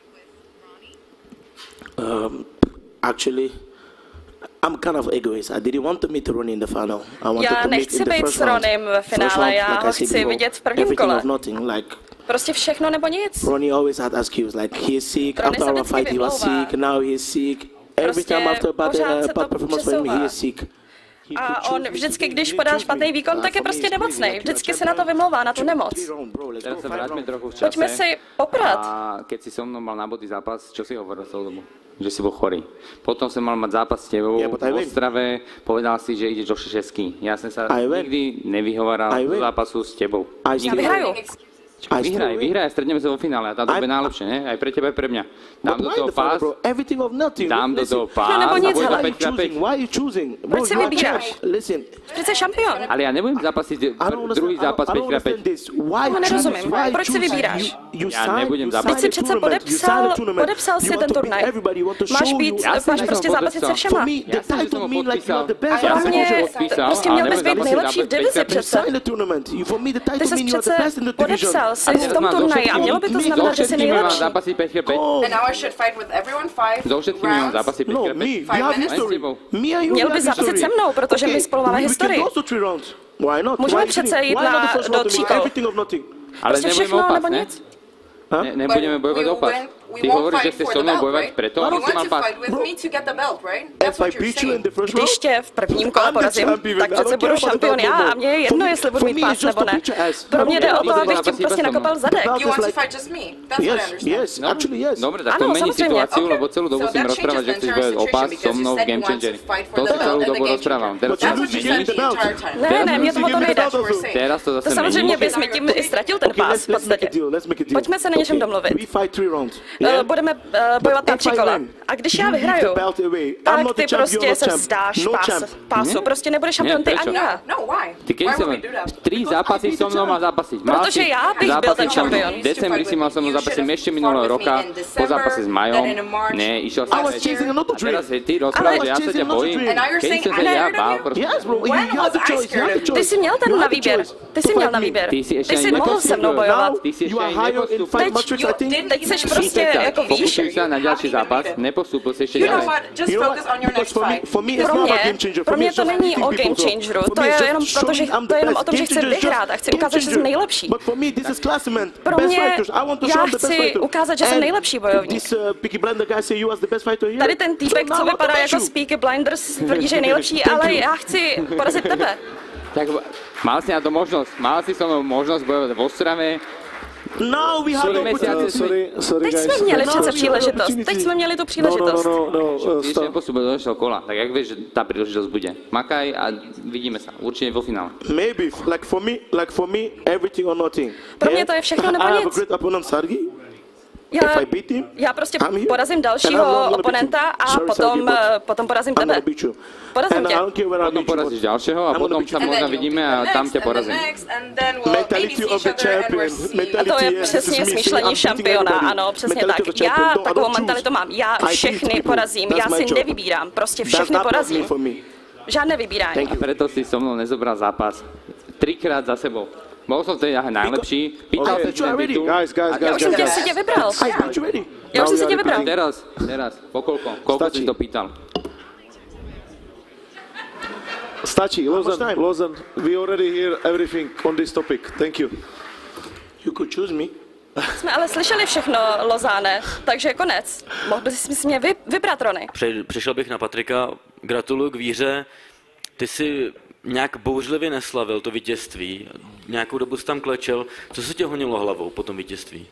Actually, I'm kind of egoist. I didn't want to meet Ronnie in the final. Já nechci být s Ronym ve finále, já ho chci vidět v prvním kole. Prostě všechno nebo nic. Ronnie always had excuses like he is sick. After our fight he was sick. Now he is sick. Every time after bad performance for him he is sick. A on vždycky, když podá špatný výkon, tak je prostě nemocnej. Vždycky se na to vymlouvá, na tu nemoc. Teraz sa vráťme trochu v čase. Pojďme si poprat. A keď si so mnou mal na body zápas, čo si hovoril celú dobu? Že si bol chorý. Potom som mal mať zápas s tebou v Ostrave, povedal si, že ideš do šesky. Ja som sa nikdy nevyhovaral do zápasu s tebou. Ja vyhraju. Vyhraj, stretneme sa vo finále a tá doba je najlepšie, ne? Aj pre teba, aj pre mňa. Dám do toho pás, dám do toho pás a bude 5x5. Proč si vybíráš? Přece šampion. Ale ja nebudem zápasiť druhý zápas 5x5. Tomu nerozumím. Proč si vybíráš? Ja nebudem zápasiť. Teď si přece podepsal si ten turnaj. Máš prostě zápasit se všema. Jasne, že som ho podpísal. A pro mě prostě měl bys být nejlepší v divizi přece. Ty jsi přece podepsal jsi v tom turnaji a mělo by to znamenat, že jsi nejlepší. Zápasy 5x5. So všetkými mám zápasy 5x5. Měl by zápasit se mnou, protože my spolu máme historii. Můžeme přece jít do 3 kol. Prostě všechno nebo nic. Nebudeme bojovať o pás. Ty hovoríš, že chceš so mnou bojovať preto, aby si mal pás. Když tě v prvním kole porazím, tak přece budu šampion já a mně je jedno, jestli budu mít pás nebo ne. Pro mě jde o to, abych tím prostě nakopal zadek. Dobre, tak to mení situáciu, lebo celú dobu si mi rozprávať, že chceš bojovať o pás so mnou v Game Changeri. To si celú dobu rozprávam. Ne, mě toho to nejde. Teraz to zase to samozřejmě bys mi tím i ztratil ten pás v podstatě. Pojďme se na něčem domluvit. Budeme bojovat na 3 kole. A když já vyhraju, tak ty prostě se vzdáš pásu. Prostě nebudeš šampion ty ani já. Ty keď som 3 zápasy so mnou mal zápasiť. Protože já bych byl ten šampion. V decembri si mal so mnou zápasiť ešte minulého roka, po zápase s Majom. Ne, išiel som a teraz ty rozprávaš, že ja sa ťa bojím. Keď som sa ja bál, ty si měl ten na výběr. Ty si měl na výběr. Ty si mohl se mnou bojovat. Ty si ešte ani nepostúpil. Teď seš prostě jako výš. Fokusuj sa na ďalší zápas, nepostúpil si ešte ďalej. Pro mě to není o game changeru, to je jenom o tom, že chci vyhrát a chci ukázat, že jsem nejlepší. Pro mě, já chci ukázat, že jsem nejlepší bojovník. Tady ten týpek, co vypadá jako Peaky Blinders, tvrdí, že je nejlepší, ale já chci porazit tebe. Tak mal si na to možnosť, mal si so mnou možnosť bojovať v Ostrave. No, we have Teď jsme měli přece příležitost. Teď jsme měli tu příležitost. Ty si nepostupil do dalšího kola, tak jak vieš, že tá príležitosť bude? Makaj a vidíme sa, určite vo finále. Maybe, like for me, everything or nothing. Pro mě to je všechno nebo nic. I have a great opponent, Sergey. Já prostě porazím dalšího oponenta a potom porazím tebe. Porazím tě. Potom porazíš dalšího a potom sa možná vidíme a tam tě porazím. A to je přesně smýšlení šampiona, ano, přesně tak. Já takovou mentalitu mám. Já všechny porazím, já si nevybírám, prostě všechny porazím. Žádné vybírání. A preto si so mnou nezobral zápas 3krát za sebou. Bol som tedy najlepší, pýtal sa si ten titul. Já už jsem si tě vybral. Já už jsem si tě vybral. Teraz, pokolko? Koľko si to pýtal? Stačí, Lozen, we already hear everything on this topic. Thank you. You could choose me. Jsme ale slyšeli všechno, Lozáne, takže konec. Mohl bys si mě vybrat, Rony. Přišel bych na Patrika, gratuluju k výhře. Ty si nějak bouřlivě neslavil to vítězství. Nějakou dobu jsi tam klečel. Co se tě honilo hlavou po tom vítězství?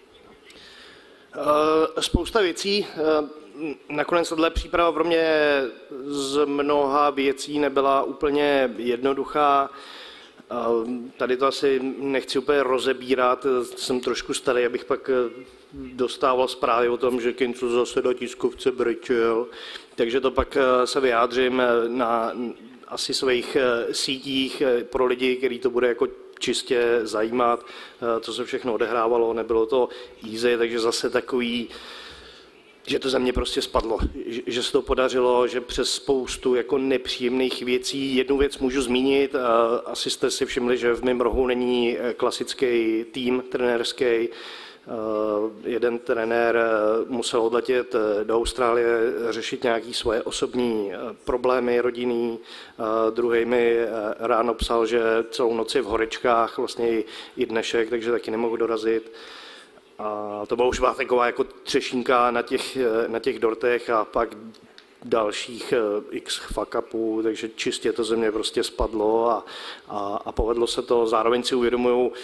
Spousta věcí. Nakonec tato příprava pro mě z mnoha věcí nebyla úplně jednoduchá. Tady to asi nechci úplně rozebírat, jsem trošku starý, abych pak dostával zprávy o tom, že Kincu zase na tiskovce brečel. Takže to pak se vyjádřím na asi svých sítích pro lidi, který to bude jako čistě zajímat, co se všechno odehrávalo, nebylo to easy, takže zase takový že to ze mě prostě spadlo, že se to podařilo, že přes spoustu jako nepříjemných věcí, jednu věc můžu zmínit, asi jste si všimli, že v mém rohu není klasický tým trenérský. Jeden trenér musel odletět do Austrálie řešit nějaké svoje osobní problémy rodinný, druhý mi ráno psal, že celou noc je v horečkách, vlastně i dnešek, takže taky nemohu dorazit. A to byla už taková jako třešínka na těch dortech a pak dalších x fuck-upů, takže čistě to ze mě prostě spadlo a povedlo se to. Zároveň si uvědomuju,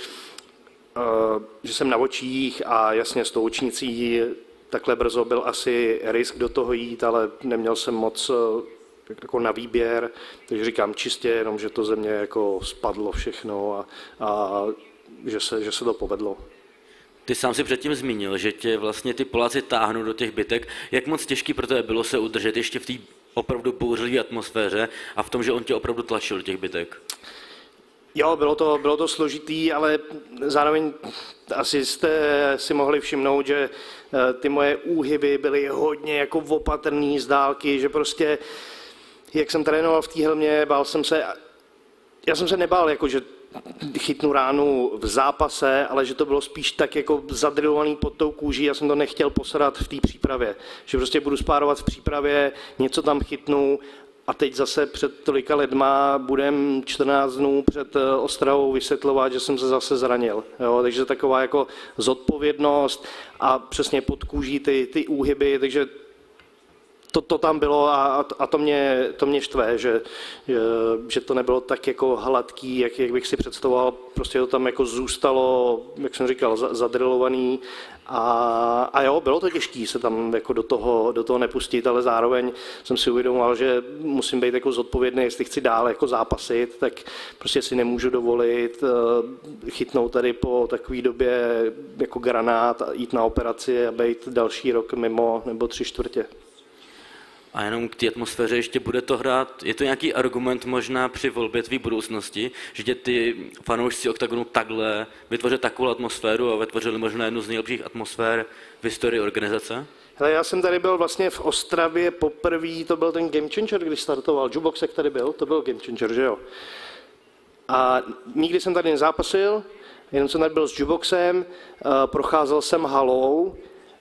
že jsem na očích a jasně s tou očnicí takhle brzo byl asi risk do toho jít, ale neměl jsem moc jako na výběr, takže říkám čistě jenom, že to ze mě jako spadlo všechno a že se to povedlo. Ty sám si předtím zmínil, že tě vlastně ty Poláci táhnou do těch bitek. Jak moc těžký pro tebe bylo se udržet ještě v té opravdu bouřlivé atmosféře a v tom, že on tě opravdu tlačil do těch bitek? Jo, bylo to složitý, ale zároveň asi jste si mohli všimnout, že ty moje úhyby byly hodně jako opatrný z dálky, že prostě, jak jsem trénoval v té helmě, já jsem se nebál, jako že chytnu ránu v zápase, ale že to bylo spíš tak jako zadrilovaný pod tou kůží, já jsem to nechtěl posrat v té přípravě, že prostě budu spárovat v přípravě, něco tam chytnu a teď zase před tolika lidma budem 14 dnů před Ostravou vysvětlovat, že jsem se zase zranil. Jo? Takže taková jako zodpovědnost a přesně pod kůží ty úhyby, takže to tam bylo a to mě štve, že to nebylo tak jako hladký, jak bych si představoval. Prostě to tam jako zůstalo, jak jsem říkal, zadrilovaný a jo, bylo to těžké se tam jako do toho nepustit, ale zároveň jsem si uvědomoval, že musím být jako zodpovědný, jestli chci dál jako zápasit, tak prostě si nemůžu dovolit chytnout tady po takové době jako granát a jít na operaci a být další rok mimo nebo 3/4. A jenom k té atmosféře ještě bude to hrát, je to nějaký argument možná při volbě tvý budoucnosti, že tě ty fanoušci Oktagonu takhle vytvořili takovou atmosféru a vytvořili možná jednu z nejlepších atmosfér v historii organizace? Hele, já jsem tady byl vlastně v Ostravě poprvé, to byl ten Game Changer, když startoval, Jukebox, jak tady byl, to byl Game Changer, že jo? A nikdy jsem tady nezápasil, jenom jsem tady byl s Jukeboxem, procházel jsem halou,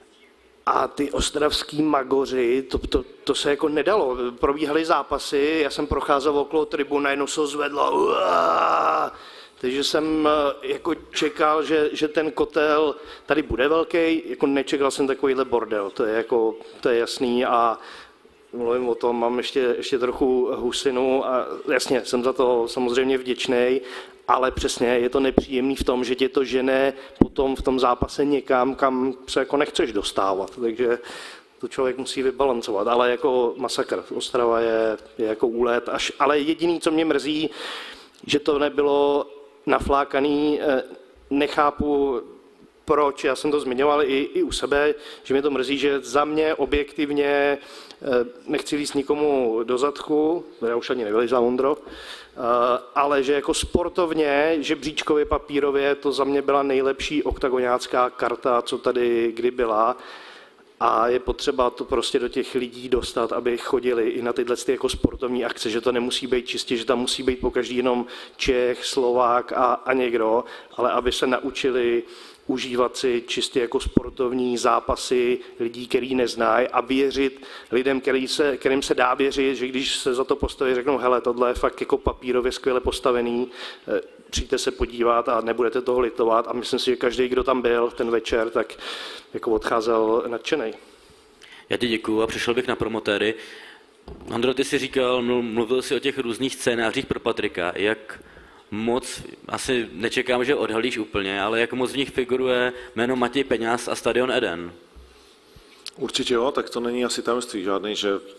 a ty ostravský magoři, to se jako nedalo. Probíhaly zápasy, já jsem procházel okolo tribun, najednou se zvedlo. Takže jsem jako čekal, že ten kotel tady bude velký, jako nečekal jsem takovýhle bordel, to je jasný a mluvím o tom, mám ještě trochu husinu a jasně, jsem za to samozřejmě vděčný, ale přesně je to nepříjemný v tom, že tě to žene potom v tom zápase někam, kam se jako nechceš dostávat, takže to člověk musí vybalancovat, ale jako masakr. Ostrava je jako úlet, ale jediný, co mě mrzí, že to nebylo naflákaný, nechápu, proč, já jsem to zmiňoval i u sebe, že mě to mrzí, že za mě objektivně nechci líst nikomu do zadku, já už ani nevylizám, Ondro, ale že jako sportovně, žebříčkově papírově, to za mě byla nejlepší oktagonácká karta, co tady kdy byla. A je potřeba to prostě do těch lidí dostat, aby chodili i na tyhle jako sportovní akce, že to nemusí být čistě, že tam musí být pokaždý jenom Čech, Slovák a někdo, ale aby se naučili užívat si čistě jako sportovní zápasy lidí, který neznají a věřit lidem, kterým se dá věřit, že když se za to postaví, řeknou, hele, tohle je fakt jako papírově skvěle postavený, přijďte se podívat a nebudete toho litovat a myslím si, že každý, kdo tam byl ten večer, tak jako odcházel nadšenej. Já ti děkuju a přišel bych na promotéry. Andro, ty jsi říkal, mluvil jsi o těch různých scénářích pro Patrika, jak moc, asi nečekám, že odhalíš úplně, ale jak moc v nich figuruje jméno Matěj Peňáz a Stadion Eden? Určitě jo, tak to není asi tajemství žádný,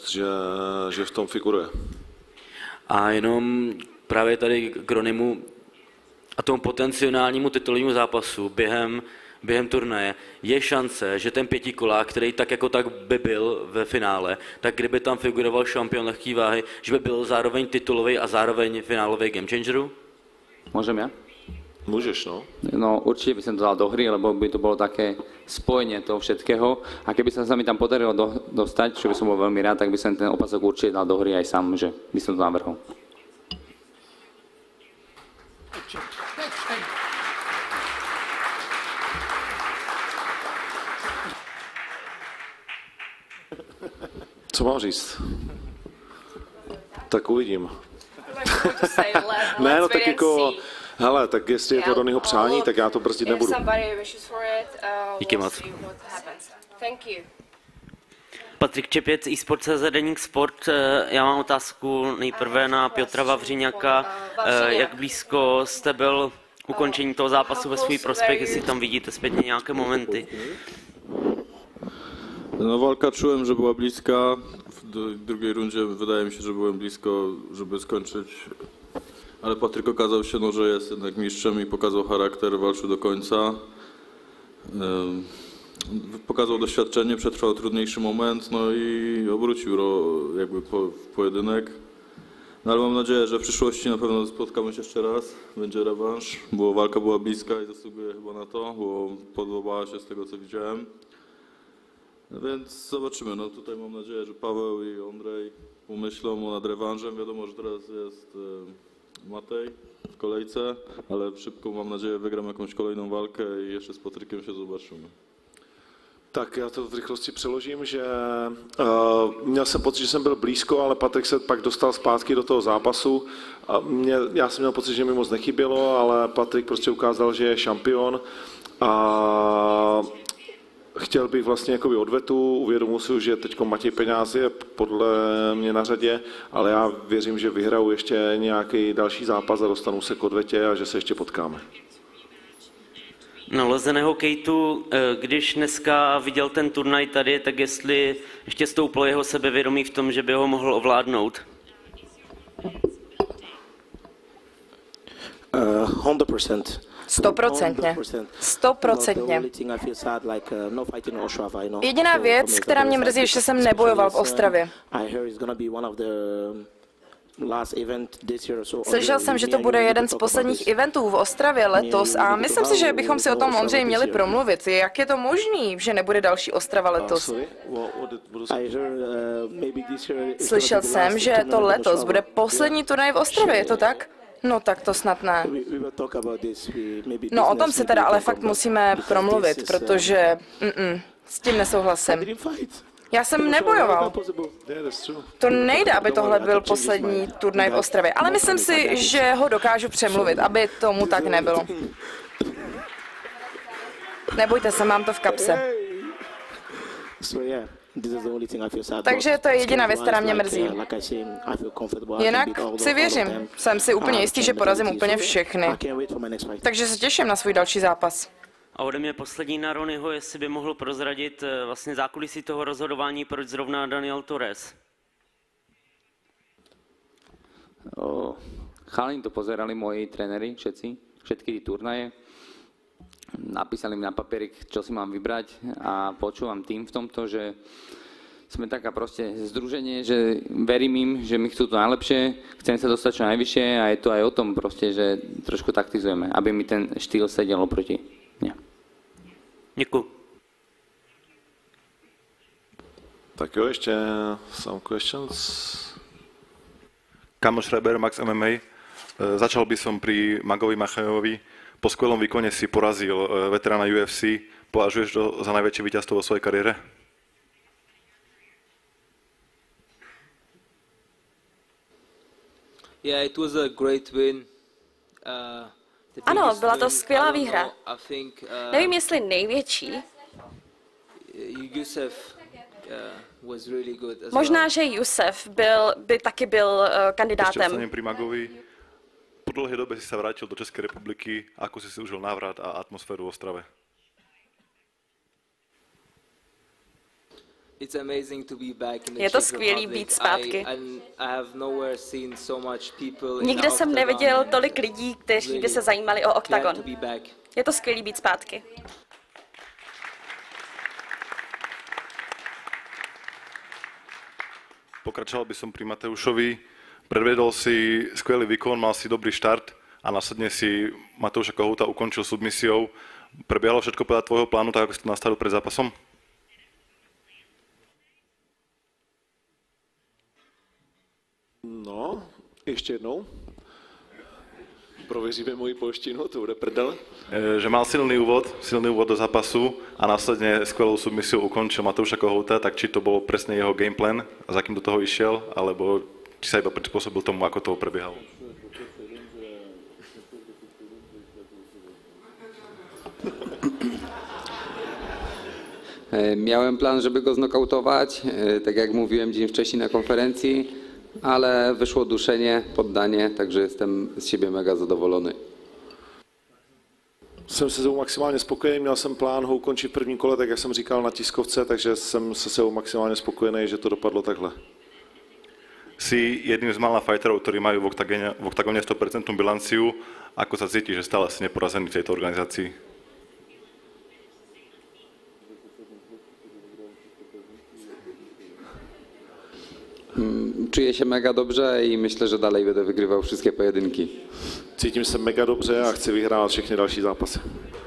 že v tom figuruje. A jenom právě tady k Ronimu a tomu potenciálnímu titulnímu zápasu během turnaje je šance, že ten pětikolák, který tak jako tak by byl ve finále, tak kdyby tam figuroval šampion lehké váhy, že by byl zároveň titulový a zároveň finálový game changerů? Môžem ja? Môžeš, no. No určite by som to dal do hry, lebo by to bolo také spojenie toho všetkého. A keby sa mi tam podarilo dostať, čo by som bol veľmi rád, tak by som ten opasok určite dal do hry aj sám, že by som to navrhol. Co mám říct? Tak uvidím. Ne, no tak jako, hele, tak jestli je to Ronnyho přání, tak já to brzdit nebudu. Díky moc. Patrik Čepěc, eSport.cz, Deník Sport. Já mám otázku nejprve na Piotra Vavřiňáka. Jak blízko jste byl ukončení toho zápasu ve svůj prospěch, jestli tam vidíte zpětně nějaké momenty? No walka czułem, że była bliska. W drugiej rundzie wydaje mi się, że byłem blisko, żeby skończyć. Ale Patryk okazał się, no, że jest jednak mistrzem i pokazał charakter, walczył do końca. Pokazał doświadczenie, przetrwał trudniejszy moment, no i obrócił jakby pojedynek. No ale mam nadzieję, że w przyszłości na pewno spotkamy się jeszcze raz, będzie rewanż, bo walka była bliska i zasługuje chyba na to, bo podobała się z tego, co widziałem. Więc zobaczymy, no tutaj mam nadzieję, że Paweł i Ondrej pomyślą nad rewanżem. Wiadomo, że teraz jest Matej w kolejce, ale szybko mam nadzieję wygram jakąś kolejną walkę i jeszcze z Patrykiem się zobaczymy. Tak, já to v rychlosti přeložím, že měl jsem pocit, že jsem byl blízko, ale Patrik se pak dostal zpátky do toho zápasu. Já jsem měl pocit, že mi moc nechybělo, ale Patrik prostě ukázal, že je šampion a chtěl bych vlastně jakoby odvetu, uvědomuji si, že teď Matěj Peňáz je podle mě na řadě, ale já věřím, že vyhraju ještě nějaký další zápas a dostanu se k odvetě a že se ještě potkáme. Na lezeného Kejtu, když dneska viděl ten turnaj tady, tak jestli ještě stouplo jeho sebevědomí v tom, že by ho mohl ovládnout? 100%. 100%. Jediná věc, která mě mrzí, že jsem nebojoval v Ostravě. Slyšel jsem, že to bude jeden z posledních eventů v Ostravě letos a myslím si, že bychom si o tom, Ondřej, měli promluvit. Jak je to možný, že nebude další Ostrava letos? Slyšel jsem, že to letos bude poslední turnaj v Ostravě, je to tak? No tak to snad ne. No o tom si teda ale fakt musíme promluvit, protože s tím nesouhlasím. Já jsem nebojoval. To nejde, aby tohle byl poslední turnaj v Ostravě, ale myslím si, že ho dokážu přemluvit, aby tomu tak nebylo. Nebojte se, mám to v kapse. Takže to je jediná věc, která mě mrzí. Jinak si věřím, jsem si úplně jistý, že porazím úplně všechny. Takže se těším na svůj další zápas. A ode mě poslední na Ronnyho, jestli by mohl prozradit vlastně zákulisí toho rozhodování, proč zrovna Daniel Torres. Chalani to pozerali moji tréneri, všetky turnaje. Napísali mi na papierik, čo si mám vybrať a počúvam tým v tomto, že sme taká proste združenie, že verím im, že mi chcú to najlepšie, chcem sa dostať čo najvyššie a je to aj o tom proste, že trošku taktizujeme, aby mi ten štýl sedel oproti mne. Děkuji. Tak jo, ještě some questions. Kamoš Reber, Max MMA. Začal by som pri Magovi Machajovi. Po skvelom výkone si porazil veterána UFC. Považuješ to za najväčšie víťazstvo vo svojej kariére? Yeah, it was a great win. Ano, byla to skvělá výhra. Nevím, jestli největší. Možná, že Jusef by taky byl kandidátem. Ešte pri Magovi. Po dlhej dobe si sa vrátil do Českej republiky. Ako si užil návrat a atmosféru v Ostrave? Je to skvělý být zpátky. Nikde jsem neviděl tolik lidí, kteří by se zajímali o Oktagon. Je to skvělý být zpátky. Pokračoval by som pri Mateušovi. Predvedol si skvelý výkon, mal si dobrý štart. a následne si Matouša Kohouta ukončil submisiou. Prebiehalo všetko podľa tvojho plánu, tak ako si to nastavil pred zápasom? No, ještě jednou. Prověříme moji polštinu, to bude prdel. Že mal silný úvod do zápasu a následne skvelou submisiou ukončil Matouša Kohouta, tak či to bol presne jeho gameplan a za kým do toho išiel, alebo či sa iba prispôsobil tomu, ako toho prebiehalo? Miałem plan, żeby go znokautować, tak jak mówiłem dzień wcześniej na konferencji, ale wyszło duszenie, poddanie, także jestem z siebie mega zadowolony. Jsem se sebou maximálně spokojený, měl jsem plán ho ukončit v prvním kole, tak jak jsem říkal na tiskovce, takže jsem se sebou maximálně spokojený, že to dopadlo takhle. Si jedným z mála fighterov, ktorí majú v oktagóne 100% bilanciu. Ako sa cíti, že stále si neporazený v tejto organizácii? Czuję się mega dobrze i myślę, że dalej będę wygrywał wszystkie pojedynki. Cítím se mega dobře a chci vyhrávat všechny další zápasy.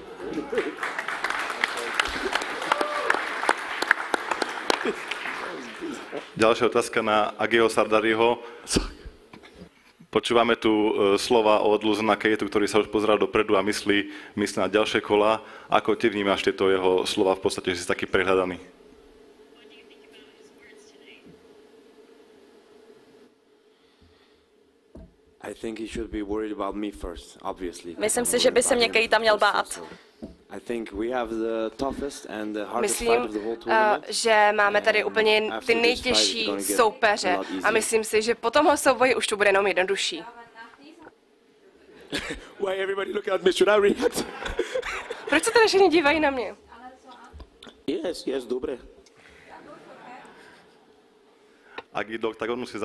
Ďalšia otázka na Agiho Sardariho. Počúvame tu slova od Luzana Kejtu, ktorý sa už pozeral dopredu a myslí na ďalšie kola. Ako ty vnímaš tieto jeho slova v podstate, že si taký prehľadaný? Myslím si, že by se mě Kejta měl bát. Myslím, že máme tady úplně ty nejtěžší soupeře a myslím si, že po tomhle souboji už to bude jenom jednodušší. Proč se tady všichni dívají na mě? Yes, dobré. Agi do oktagónu si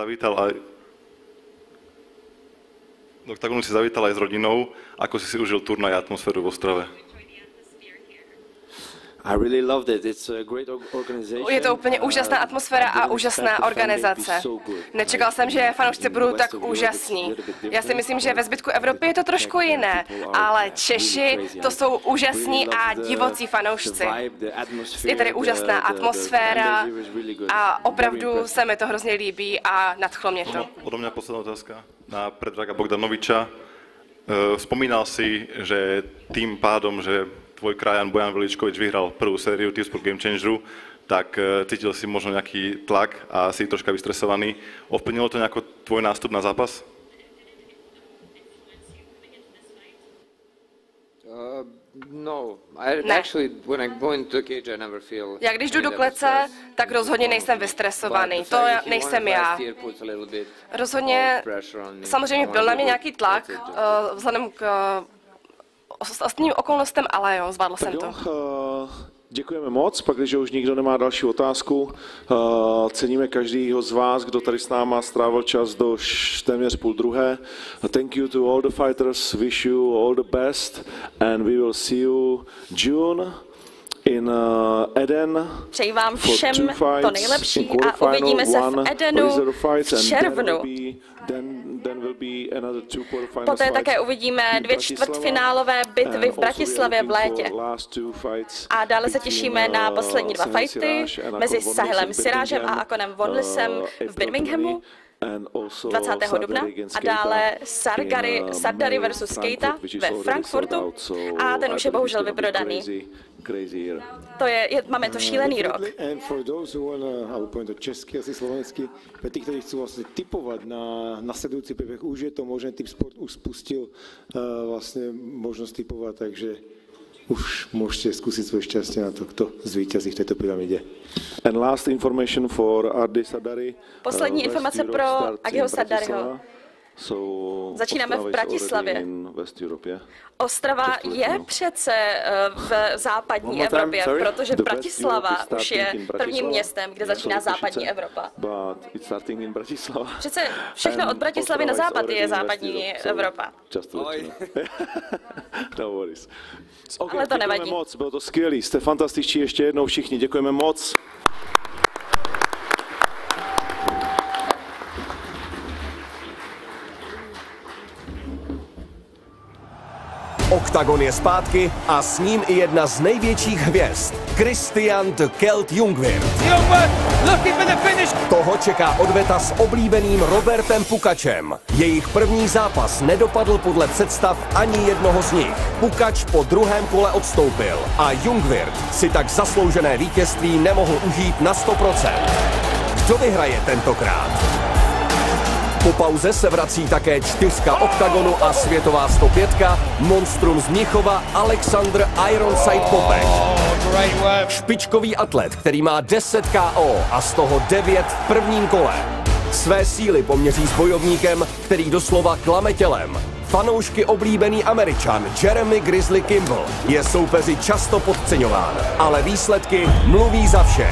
zavítal aj s rodinou. Ako si užil turnaj a atmosféru v Ostrave? Je to úplně úžasná atmosféra a úžasná organizace. Nečekal jsem, že fanoušci budou tak úžasní. Já si myslím, že ve zbytku Evropy je to trošku jiné, ale Češi to jsou úžasní a divocí fanoušci. Je tady úžasná atmosféra a opravdu se mi to hrozně líbí a nadchlo mě to. Odo mňa posledná otázka na Predraga Bogdanoviča. Spomínal si, že tým pádom, že tvoj krajan Bojan Veličkovič vyhral prvú sériu Teamsport Game Changeru, tak cítil si možno nejaký tlak a si troška vystresovaný. Ovplyvnilo to nejako tvoj nástup na zápas? Já když jdu do klece, tak rozhodně nejsem vystresovaný. To nejsem já. Rozhodně, samozřejmě byl na mě nějaký tlak, vzhledem k ostatním okolnostem, ale jo, zvládl jsem to. Děkujeme moc, pak když už nikdo nemá další otázku, ceníme každýho z vás, kdo tady s náma strávil čas do téměř půl druhé. Thank you to all the fighters, wish you all the best and we will see you June in Eden. Přeji vám všem to nejlepší a uvidíme se v Edenu v červnu. Poté také uvidíme 2 čtvrtfinálové bitvy v Bratislavě v létě. A dále se těšíme na poslední 2 fighty mezi Sahilem Sirážem a Akonem Wonlisem v Birminghamu 20. dubna a dále Sardari versus Keita ve Frankfurtu a ten už je bohužel vyprodaný. Máme to šílený rok. Česky, asi slovensky, pre tých, ktorí chcú vlastne tipovať na nasledujúci príbeh, už je to možné, Tip Sport už spustil vlastne možnosť tipovať, takže už môžete skúsiť svoje šťastie na to, kto zvíťazí v tejto pyramide. And last information for Adi Sardari. Poslední informace pro Agiho Sardariho. Začínáme v Bratislavě. Ostrava je přece v západní Evropě, protože Bratislava už je prvním městem, kde začíná západní Evropa. Přece všechno od Bratislavy na západ je západní Evropa. Ale to nevadí. Moc, bylo to skvělý, jste fantastičtí, ještě jednou všichni, děkujeme moc. Oktagon je zpátky a s ním i jedna z největších hvězd, Christian the Celt Jungwirth. Toho čeká odveta s oblíbeným Robertem Pukačem. Jejich první zápas nedopadl podle představ ani jednoho z nich. Pukač po druhém kole odstoupil a Jungwirth si tak zasloužené vítězství nemohl užít na 100%. Kdo vyhraje tentokrát? Po pauze se vrací také 4 Oktagonu a světová 105, monstrum z Mnichova Alexander Ironside Popek. Špičkový atlet, který má 10 KO a z toho 9 v prvním kole. Své síly poměří s bojovníkem, který doslova klame tělem. Fanoušky oblíbený Američan Jeremy Grizzly Kimball je soupeři často podceňován, ale výsledky mluví za vše.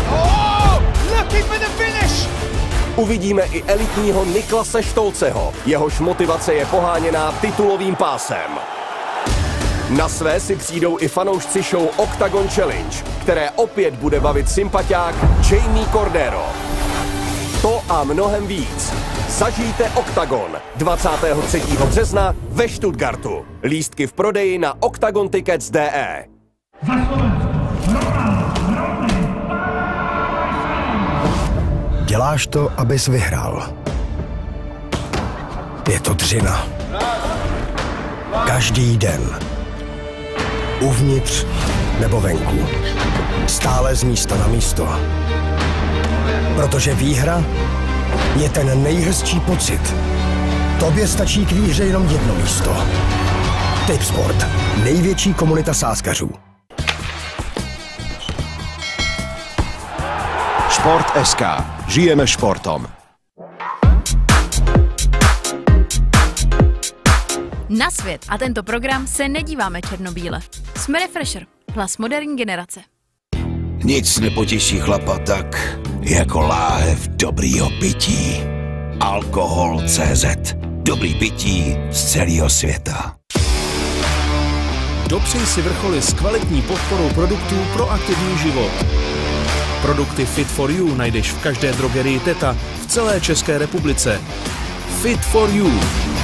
Uvidíme i elitního Niklase Štolceho, jehož motivace je poháněná titulovým pásem. Na své si přijdou i fanoušci show Octagon Challenge, které opět bude bavit sympatiák Jamie Cordero. To a mnohem víc. Zažijte Octagon 23. března ve Stuttgartu. Lístky v prodeji na octagontickets.de. Děláš to, abys vyhrál. Je to dřina. Každý den. Uvnitř nebo venku. Stále z místa na místo. Protože výhra je ten nejhezčí pocit. Tobě stačí k výhře jenom jedno místo. Tipsport. Největší komunita sázkařů. Sport.sk. Žijeme športom. Na svět a tento program se nedíváme černobíle. Jsme Refresher, hlas moderní generace. Nic nepotěší chlapa tak, jako láhev dobrýho pití. Alkohol.cz. Dobrý pití z celého světa. Dopřej si vrcholy s kvalitní podporou produktů pro aktivní život. Produkty Fit for You najdeš v každé drogerii Teta v celé České republice. Fit for You.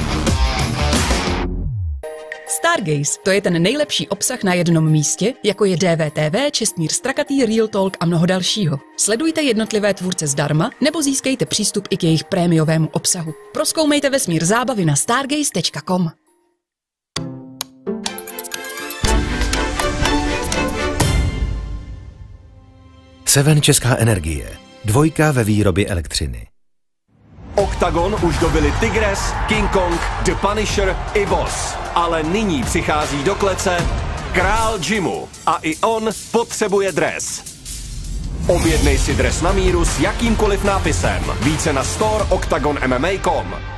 Stargaze, to je ten nejlepší obsah na jednom místě, jako je DVTV, Čestmír Strakatý, Real Talk a mnoho dalšího. Sledujte jednotlivé tvůrce zdarma nebo získejte přístup i k jejich prémiovému obsahu. Prozkoumejte vesmír zábavy na stargaze.com. Seven Česká energie. 2 ve výrobě elektřiny. Octagon už dobili Tigres, King Kong, The Punisher i Boss. Ale nyní přichází do klece král Jimu a i on potřebuje dres. Objednej si dres na míru s jakýmkoliv nápisem. Více na store octagonmma.com.